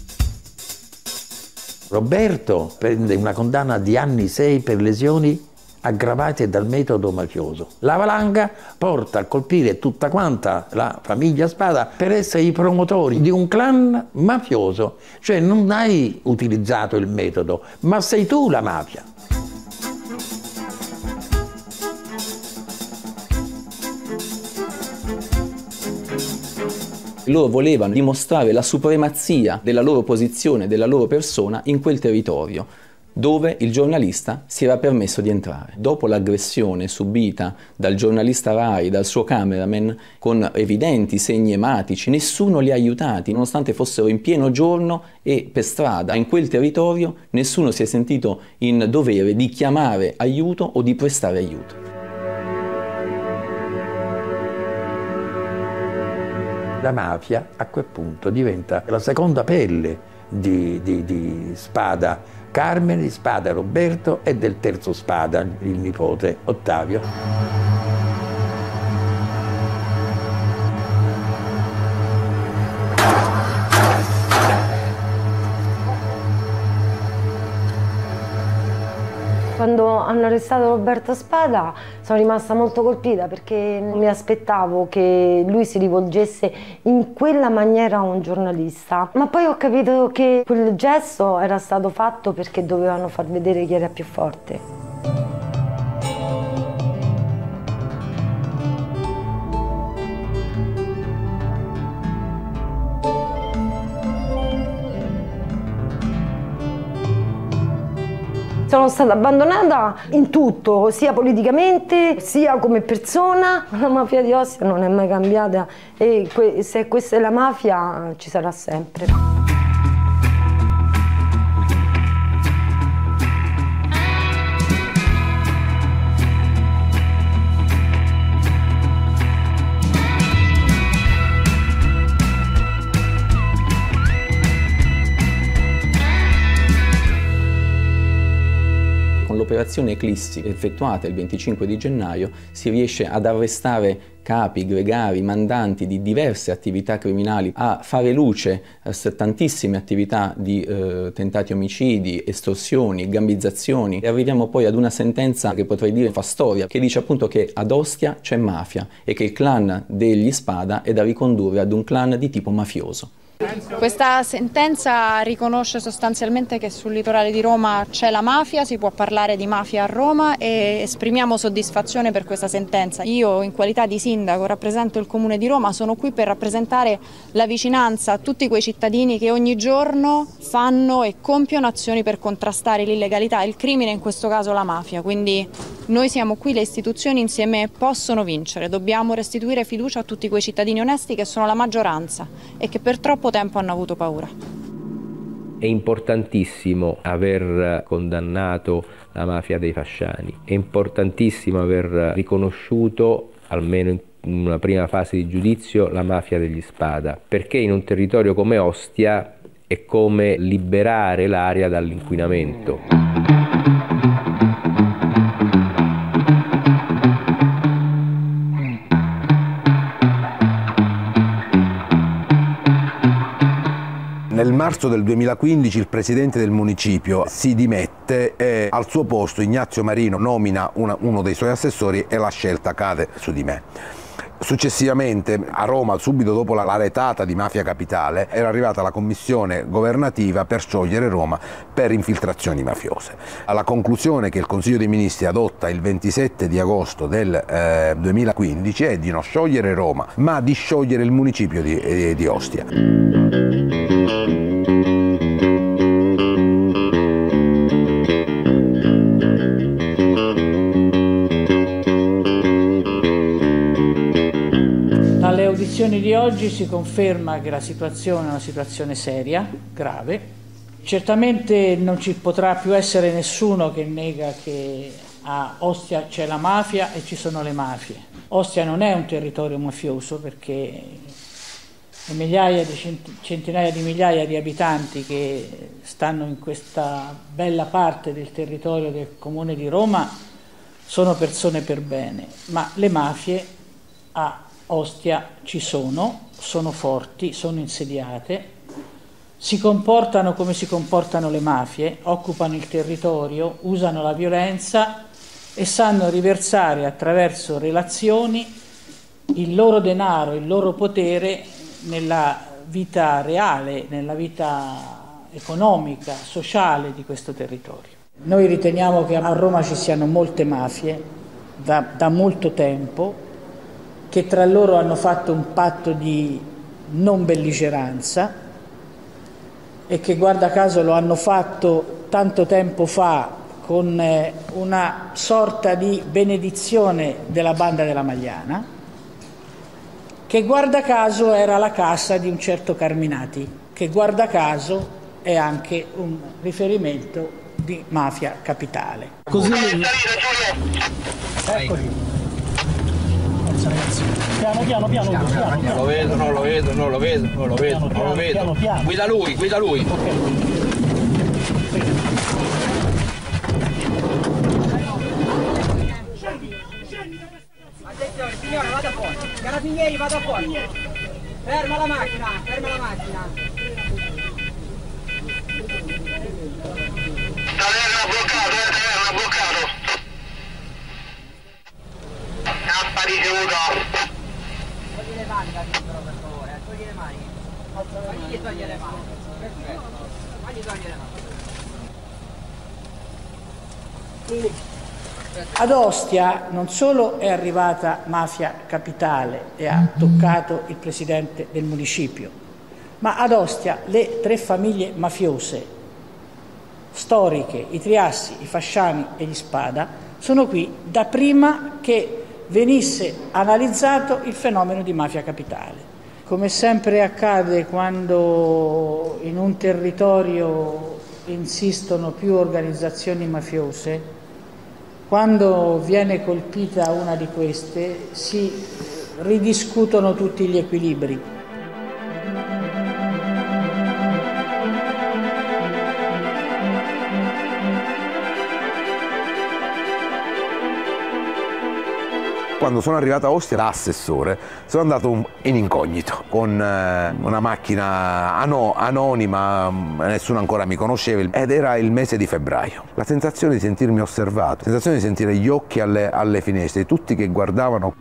Roberto prende una condanna di anni 6 per lesioni aggravate dal metodo mafioso. La valanga porta a colpire tutta quanta la famiglia Spada per essere i promotori di un clan mafioso, cioè non hai utilizzato il metodo, ma sei tu la mafia. Loro volevano dimostrare la supremazia della loro posizione, della loro persona in quel territorio dove il giornalista si era permesso di entrare. Dopo l'aggressione subita dal giornalista Rai, dal suo cameraman, con evidenti segni ematici, nessuno li ha aiutati, nonostante fossero in pieno giorno e per strada. In quel territorio nessuno si è sentito in dovere di chiamare aiuto o di prestare aiuto. La mafia a quel punto diventa la seconda pelle di Spada Carmine, di Spada Roberto e del terzo Spada, il nipote Ottavio. Quando hanno arrestato Roberto Spada sono rimasta molto colpita perché non mi aspettavo che lui si rivolgesse in quella maniera a un giornalista, ma poi ho capito che quel gesto era stato fatto perché dovevano far vedere chi era più forte. Sono stata abbandonata in tutto, sia politicamente, sia come persona. La mafia di Ostia non è mai cambiata e se questa è la mafia ci sarà sempre. Con l'operazione Eclissi effettuata il 25 di gennaio si riesce ad arrestare capi, gregari, mandanti di diverse attività criminali, a fare luce su tantissime attività di tentati omicidi, estorsioni, gambizzazioni, e arriviamo poi ad una sentenza che potrei dire fa storia, che dice appunto che ad Ostia c'è mafia e che il clan degli Spada è da ricondurre ad un clan di tipo mafioso. Questa sentenza riconosce sostanzialmente che sul litorale di Roma c'è la mafia, si può parlare di mafia a Roma e esprimiamo soddisfazione per questa sentenza. Io in qualità di sindaco rappresento il Comune di Roma, sono qui per rappresentare la vicinanza a tutti quei cittadini che ogni giorno fanno e compiono azioni per contrastare l'illegalità e il crimine, in questo caso la mafia. Quindi noi siamo qui, le istituzioni insieme possono vincere, dobbiamo restituire fiducia a tutti quei cittadini onesti che sono la maggioranza e che per troppo tempo hanno avuto paura. È importantissimo aver condannato la mafia dei Fasciani, è importantissimo aver riconosciuto, almeno in una prima fase di giudizio, la mafia degli Spada, perché in un territorio come Ostia è come liberare l'aria dall'inquinamento. Nel marzo del 2015 il presidente del municipio si dimette e al suo posto Ignazio Marino nomina uno dei suoi assessori e la scelta cade su di me. Successivamente a Roma, subito dopo la retata di Mafia Capitale, era arrivata la commissione governativa per sciogliere Roma per infiltrazioni mafiose. Alla conclusione che il Consiglio dei Ministri adotta il 27 di agosto del 2015 è di non sciogliere Roma, ma di sciogliere il municipio di Ostia. Dalle audizioni di oggi si conferma che la situazione è una situazione seria, grave. Certamente non ci potrà più essere nessuno che nega che a Ostia c'è la mafia e ci sono le mafie. Ostia non è un territorio mafioso perché le migliaia di centinaia di migliaia di abitanti che stanno in questa bella parte del territorio del Comune di Roma sono persone per bene, ma le mafie a Ostia ci sono forti, sono insediate, si comportano come si comportano le mafie, occupano il territorio, usano la violenza e sanno riversare attraverso relazioni il loro denaro, il loro potere nella vita reale, nella vita economica, sociale di questo territorio. Noi riteniamo che a Roma ci siano molte mafie da molto tempo, che tra loro hanno fatto un patto di non belligeranza e che guarda caso lo hanno fatto tanto tempo fa con una sorta di benedizione della banda della Magliana, che guarda caso era la casa di un certo Carminati, che guarda caso è anche un riferimento di Mafia Capitale. Così eccoli. Piano. Lo vedo, non lo vedo. Guida lui. Attenzione, signora, vada fuori. Carabinieri, vada fuori. Ferma la macchina. Taverna bloccato. Cappa ricevuto. Togli le mani da dentro, per favore, togli le mani. Fagli togliere le mani. Perfetto. Fagli togliere le mani. Ad Ostia non solo è arrivata Mafia Capitale e ha toccato il presidente del municipio, ma ad Ostia le 3 famiglie mafiose storiche, i Triassi, i Fasciani e gli Spada, sono qui da prima che venisse analizzato il fenomeno di Mafia Capitale. Come sempre accade quando in un territorio insistono più organizzazioni mafiose, quando viene colpita una di queste si ridiscutono tutti gli equilibri. Quando sono arrivato a Ostia da assessore sono andato in incognito con una macchina anonima, nessuno ancora mi conosceva ed era il mese di febbraio. La sensazione di sentirmi osservato, la sensazione di sentire gli occhi alle finestre, tutti che guardavano.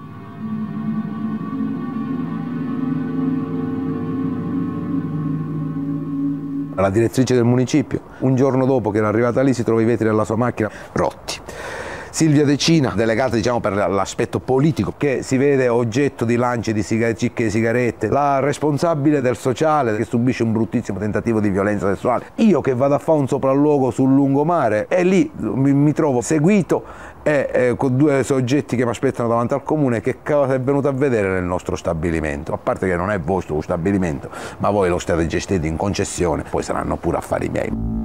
La direttrice del municipio, un giorno dopo che era arrivata lì, si trova i vetri della sua macchina rotti. Silvia Decina, delegata per l'aspetto politico, che si vede oggetto di lance di cicche di sigarette, la responsabile del sociale che subisce un bruttissimo tentativo di violenza sessuale, io che vado a fare un sopralluogo sul lungomare e lì mi trovo seguito con 2 soggetti che mi aspettano davanti al comune. Che cosa è venuto a vedere nel nostro stabilimento? A parte che non è vostro lo stabilimento, ma voi lo state gestendo in concessione, poi saranno pure affari miei.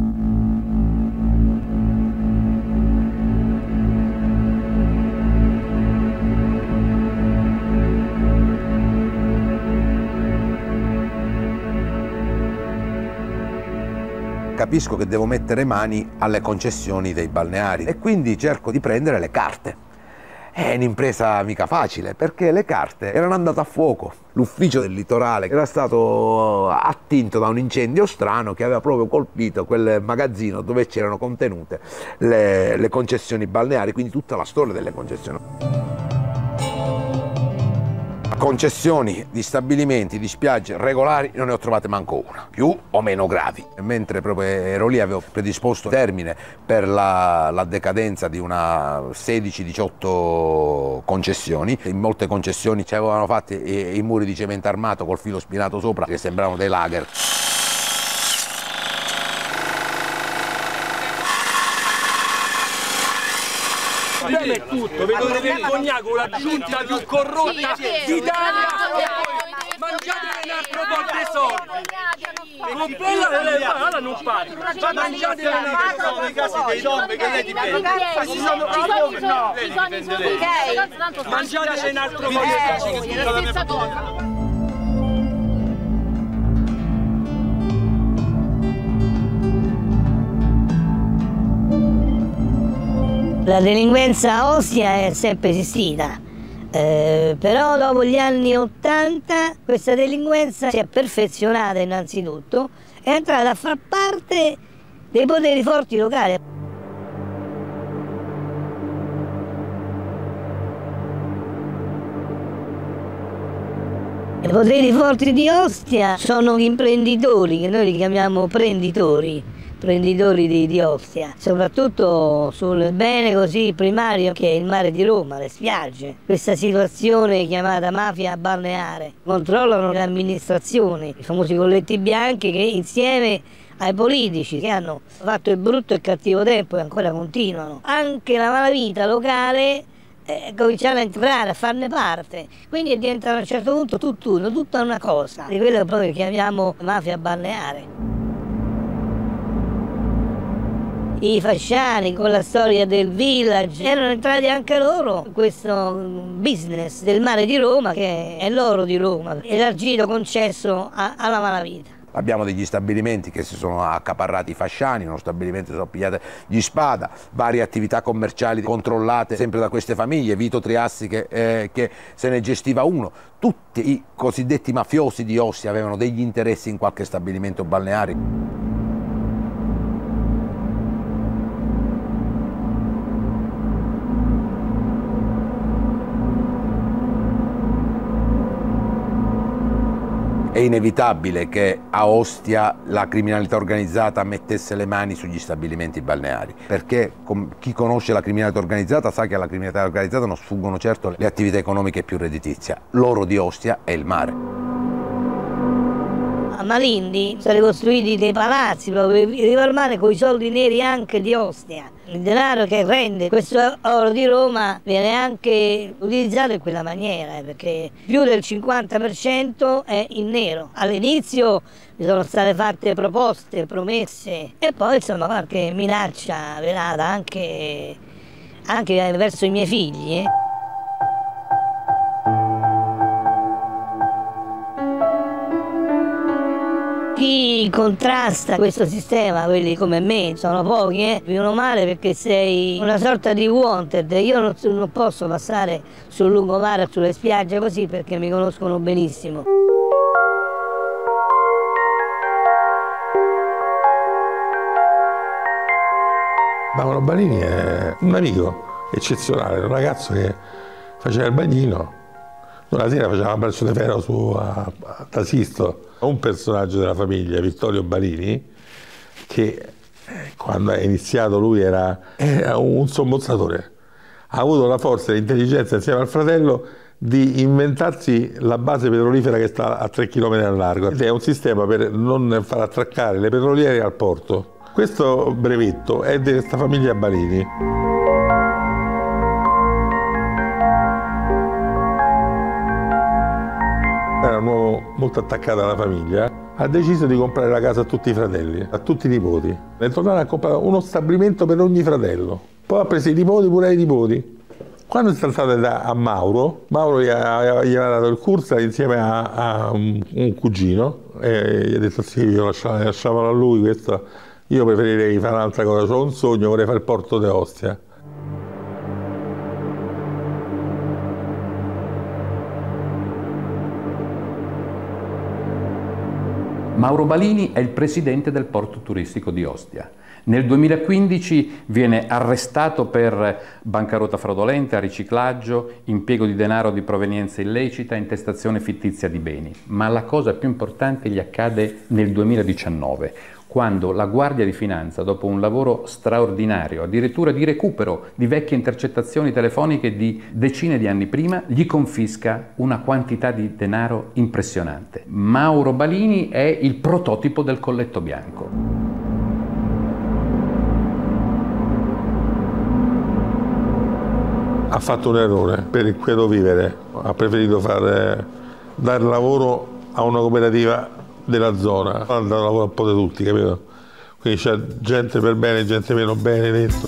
Capisco che devo mettere mani alle concessioni dei balneari e quindi cerco di prendere le carte. È un'impresa mica facile perché le carte erano andate a fuoco. L'ufficio del litorale era stato attinto da un incendio strano che aveva proprio colpito quel magazzino dove c'erano contenute le concessioni balneari, quindi tutta la storia delle concessioni. Concessioni di stabilimenti, di spiagge regolari non ne ho trovate manco una, più o meno gravi. Mentre proprio ero lì avevo predisposto termine per la decadenza di una 16-18 concessioni. In molte concessioni ci avevano fatti i muri di cemento armato col filo spinato sopra che sembravano dei lager. Il problema è tutto, vi dovete vergognare con la giunta più corrotta d'Italia e poi mangiate un altro po' di soldi. Con quella allora non pari, mangiate un altro po' di casi dei zombie che lei dipende. Mangiate un altro po' di casi che tutta la mia famiglia. La delinquenza a Ostia è sempre esistita, però dopo gli anni '80 questa delinquenza si è perfezionata innanzitutto, è entrata a far parte dei poteri forti locali. I poteri forti di Ostia sono gli imprenditori, che noi li chiamiamo prenditori di Ostia, soprattutto sul bene così primario che è il mare di Roma, le spiagge. Questa situazione chiamata mafia balneare controllano le amministrazioni, i famosi colletti bianchi che insieme ai politici che hanno fatto il brutto e il cattivo tempo e ancora continuano. Anche la malavita locale cominciare a entrare, a farne parte, quindi diventa a un certo punto tutt'uno, tutta una cosa, di quello che proprio chiamiamo mafia balneare. I fasciani con la storia del village erano entrati anche loro in questo business del mare di Roma, che è l'oro di Roma, elargito, concesso alla malavita. Abbiamo degli stabilimenti che si sono accaparrati i fasciani, uno stabilimento si sono pigliate gli Spada, varie attività commerciali controllate sempre da queste famiglie, Vito Triassi che se ne gestiva uno. Tutti i cosiddetti mafiosi di Ostia avevano degli interessi in qualche stabilimento balneare. È inevitabile che a Ostia la criminalità organizzata mettesse le mani sugli stabilimenti balneari, perché chi conosce la criminalità organizzata sa che alla criminalità organizzata non sfuggono certo le attività economiche più redditizie. L'oro di Ostia è il mare. A Malindi sono stati costruiti dei palazzi proprio per riva al mare con i soldi neri anche di Ostia. Il denaro che rende questo oro di Roma viene anche utilizzato in quella maniera, perché più del 50% è in nero. All'inizio mi sono state fatte proposte, promesse e poi insomma qualche minaccia velata anche verso i miei figli. Chi contrasta questo sistema, quelli come me, sono pochi, vivono male perché sei una sorta di wanted. Io non posso passare sul lungomare, sulle spiagge così, perché mi conoscono benissimo. Mauro Balini è un amico eccezionale, un ragazzo che faceva il bagnino. Una sera faceva un braccio di ferro a Tasisto, un personaggio della famiglia, Vittorio Balini, che quando è iniziato lui era un sommozzatore. Ha avuto la forza e l'intelligenza insieme al fratello di inventarsi la base petrolifera che sta a 3 km al largo. Ed è un sistema per non far attraccare le petroliere al porto. Questo brevetto è di questa famiglia Balini. Era un uomo molto attaccato alla famiglia, ha deciso di comprare la casa a tutti i fratelli, a tutti i nipoti. Nel totale ha comprato uno stabilimento per ogni fratello. Poi ha preso i nipoti pure ai nipoti. Quando è stato a Mauro gli aveva dato il Cursal insieme a un cugino e gli ha detto sì, io lasciamolo a lui questo. Io preferirei fare un'altra cosa, ho un sogno, vorrei fare il porto di Ostia. Mauro Balini è il presidente del porto turistico di Ostia. Nel 2015 viene arrestato per bancarotta fraudolenta, riciclaggio, impiego di denaro di provenienza illecita, intestazione fittizia di beni. Ma la cosa più importante gli accade nel 2019, quando la Guardia di Finanza, dopo un lavoro straordinario, addirittura di recupero di vecchie intercettazioni telefoniche di decine di anni prima, gli confisca una quantità di denaro impressionante. Mauro Balini è il prototipo del colletto bianco. Ha fatto un errore per il quieto vivere, ha preferito dare lavoro a una cooperativa della zona, ha dato lavoro un po' di tutti, capito? Quindi c'è gente per bene e gente meno bene dentro.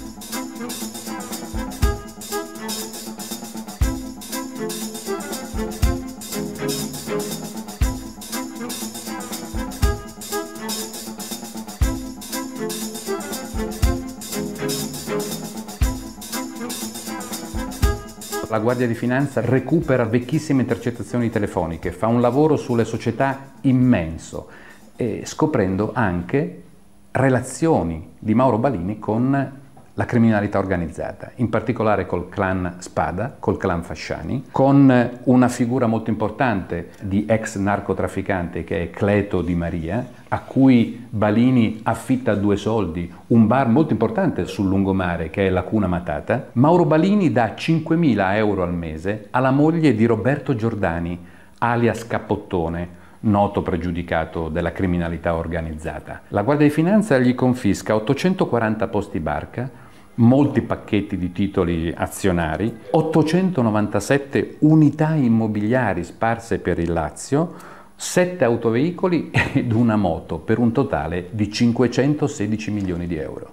La Guardia di Finanza recupera vecchissime intercettazioni telefoniche, fa un lavoro sulle società immenso, scoprendo anche relazioni di Mauro Balini con la criminalità organizzata, in particolare col clan Spada, col clan Fasciani, con una figura molto importante di ex narcotrafficante che è Cleto Di Maria, a cui Balini affitta a 2 soldi un bar molto importante sul lungomare che è la Cuna Matata. Mauro Balini dà 5.000 euro al mese alla moglie di Roberto Giordani, alias Cappottone, noto pregiudicato della criminalità organizzata. La Guardia di Finanza gli confisca 840 posti barca, molti pacchetti di titoli azionari, 897 unità immobiliari sparse per il Lazio, 7 autoveicoli ed una moto, per un totale di 516 milioni di euro.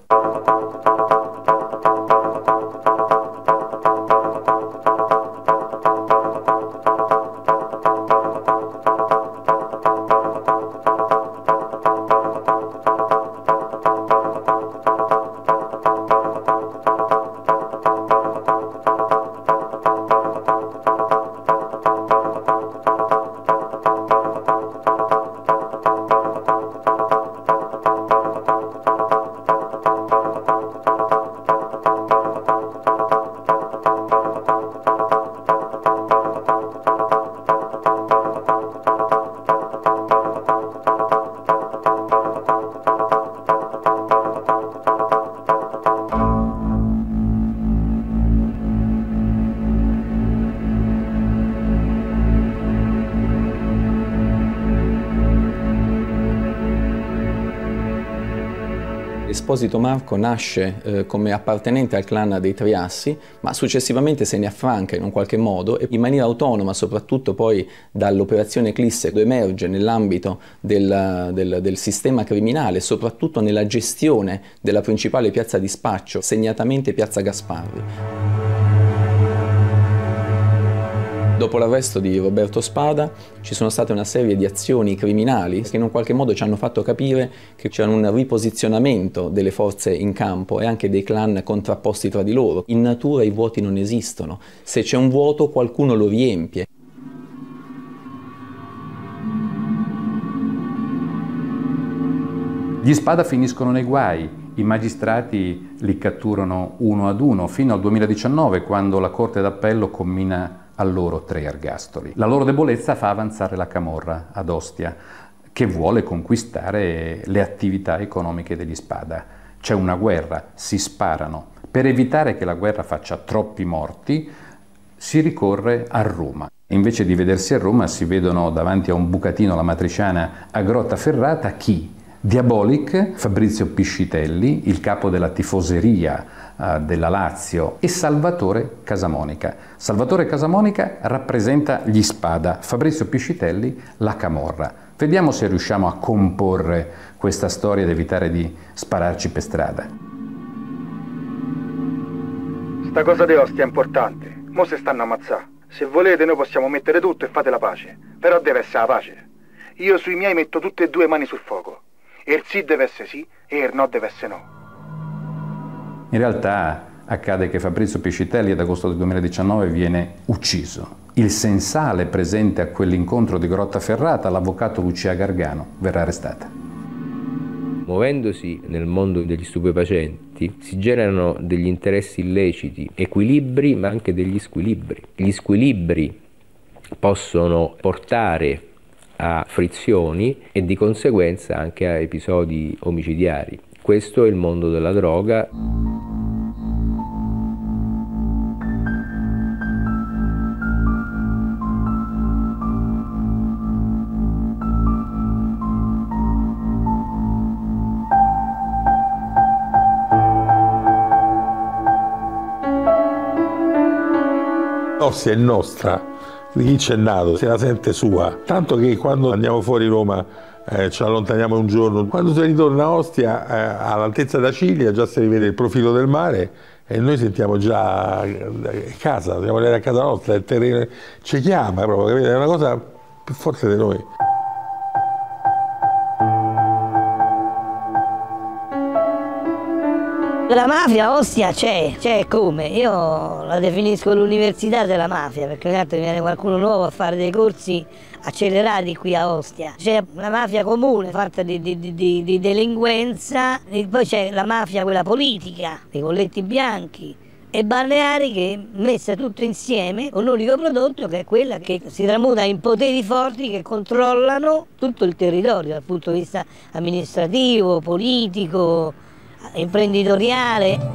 Esposito Marco nasce come appartenente al clan dei Triassi, ma successivamente se ne affranca in un qualche modo e in maniera autonoma, soprattutto poi dall'operazione Eclisse, emerge nell'ambito del sistema criminale, soprattutto nella gestione della principale piazza di spaccio, segnatamente piazza Gasparri. Dopo l'arresto di Roberto Spada ci sono state una serie di azioni criminali che in un qualche modo ci hanno fatto capire che c'era un riposizionamento delle forze in campo e anche dei clan contrapposti tra di loro. In natura i vuoti non esistono, se c'è un vuoto qualcuno lo riempie. Gli Spada finiscono nei guai, i magistrati li catturano uno ad uno fino al 2019, quando la Corte d'Appello commina a loro 3 ergastoli. La loro debolezza fa avanzare la camorra ad Ostia, che vuole conquistare le attività economiche degli Spada. C'è una guerra, si sparano. Per evitare che la guerra faccia troppi morti, si ricorre a Roma. Invece di vedersi a Roma, si vedono davanti a un bucatino alla Matriciana a Grottaferrata chi? Diabolic, Fabrizio Piscitelli, il capo della tifoseria della Lazio, e Salvatore Casamonica. Salvatore Casamonica rappresenta gli Spada, Fabrizio Piscitelli la camorra. Vediamo se riusciamo a comporre questa storia ed evitare di spararci per strada. Sta cosa di Ostia è importante. Mo se stanno a ammazzare. Se volete noi possiamo mettere tutto e fate la pace. Però deve essere la pace. Io sui miei metto tutte e 2 mani sul fuoco. E il sì deve essere sì e il no deve essere no. In realtà accade che Fabrizio Piscitelli ad agosto del 2019 viene ucciso. Il sensale presente a quell'incontro di Grottaferrata, l'avvocato Lucia Gargano, verrà arrestata. Muovendosi nel mondo degli stupefacenti si generano degli interessi illeciti, equilibri ma anche degli squilibri. Gli squilibri possono portare a frizioni e di conseguenza anche a episodi omicidiari. Questo è il mondo della droga. Ostia è nostra, di chi c'è nato, se la sente sua. Tanto che quando andiamo fuori Roma ci allontaniamo un giorno, quando si ritorna a Ostia all'altezza da Ciglia già si rivede il profilo del mare e noi sentiamo già casa, siamo arrivati a casa nostra, il terreno ci chiama proprio, capite? È una cosa più forte di noi. La mafia a Ostia c'è come? Io la definisco l'università della mafia, perché ogni tanto viene qualcuno nuovo a fare dei corsi accelerati qui a Ostia. C'è la mafia comune fatta di delinquenza, e poi c'è la mafia quella politica, dei colletti bianchi, e balneari, che messa tutto insieme un unico prodotto, che è quella che si tramuta in poteri forti che controllano tutto il territorio dal punto di vista amministrativo, politico, imprenditoriale.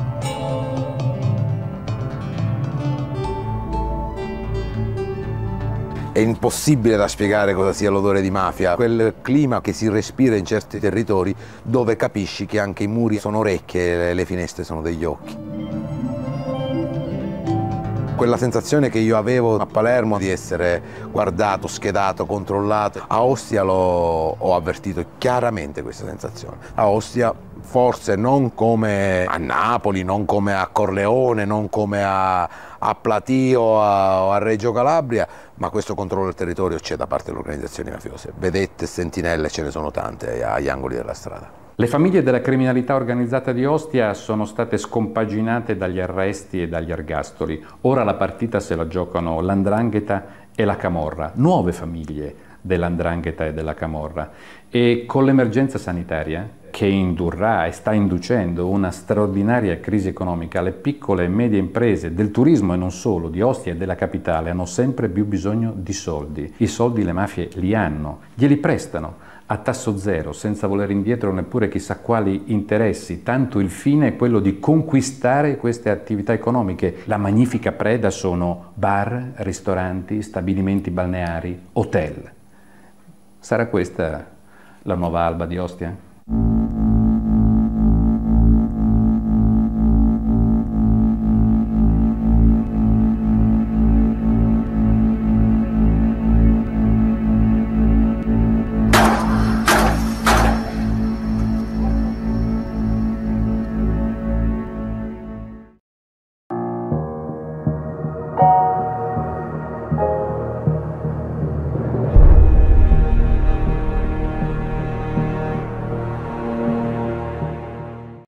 È impossibile da spiegare cosa sia l'odore di mafia, quel clima che si respira in certi territori dove capisci che anche i muri sono orecchie e le finestre sono degli occhi. Quella sensazione che io avevo a Palermo di essere guardato, schedato, controllato, a Ostia ho avvertito chiaramente questa sensazione. A Ostia forse non come a Napoli, non come a Corleone, non come a Platì o a Reggio Calabria, ma questo controllo del territorio c'è da parte delle organizzazioni mafiose. Vedette, sentinelle ce ne sono tante agli angoli della strada. Le famiglie della criminalità organizzata di Ostia sono state scompaginate dagli arresti e dagli ergastoli. Ora la partita se la giocano l''ndrangheta e la camorra, nuove famiglie dell''ndrangheta e della camorra. E con l'emergenza sanitaria, che indurrà e sta inducendo una straordinaria crisi economica, le piccole e medie imprese del turismo e non solo, di Ostia e della capitale, hanno sempre più bisogno di soldi. I soldi le mafie li hanno, glieli prestano a tasso zero, senza volere indietro neppure chissà quali interessi, tanto il fine è quello di conquistare queste attività economiche. La magnifica preda sono bar, ristoranti, stabilimenti balneari, hotel. Sarà questa la nuova Alba di Ostia?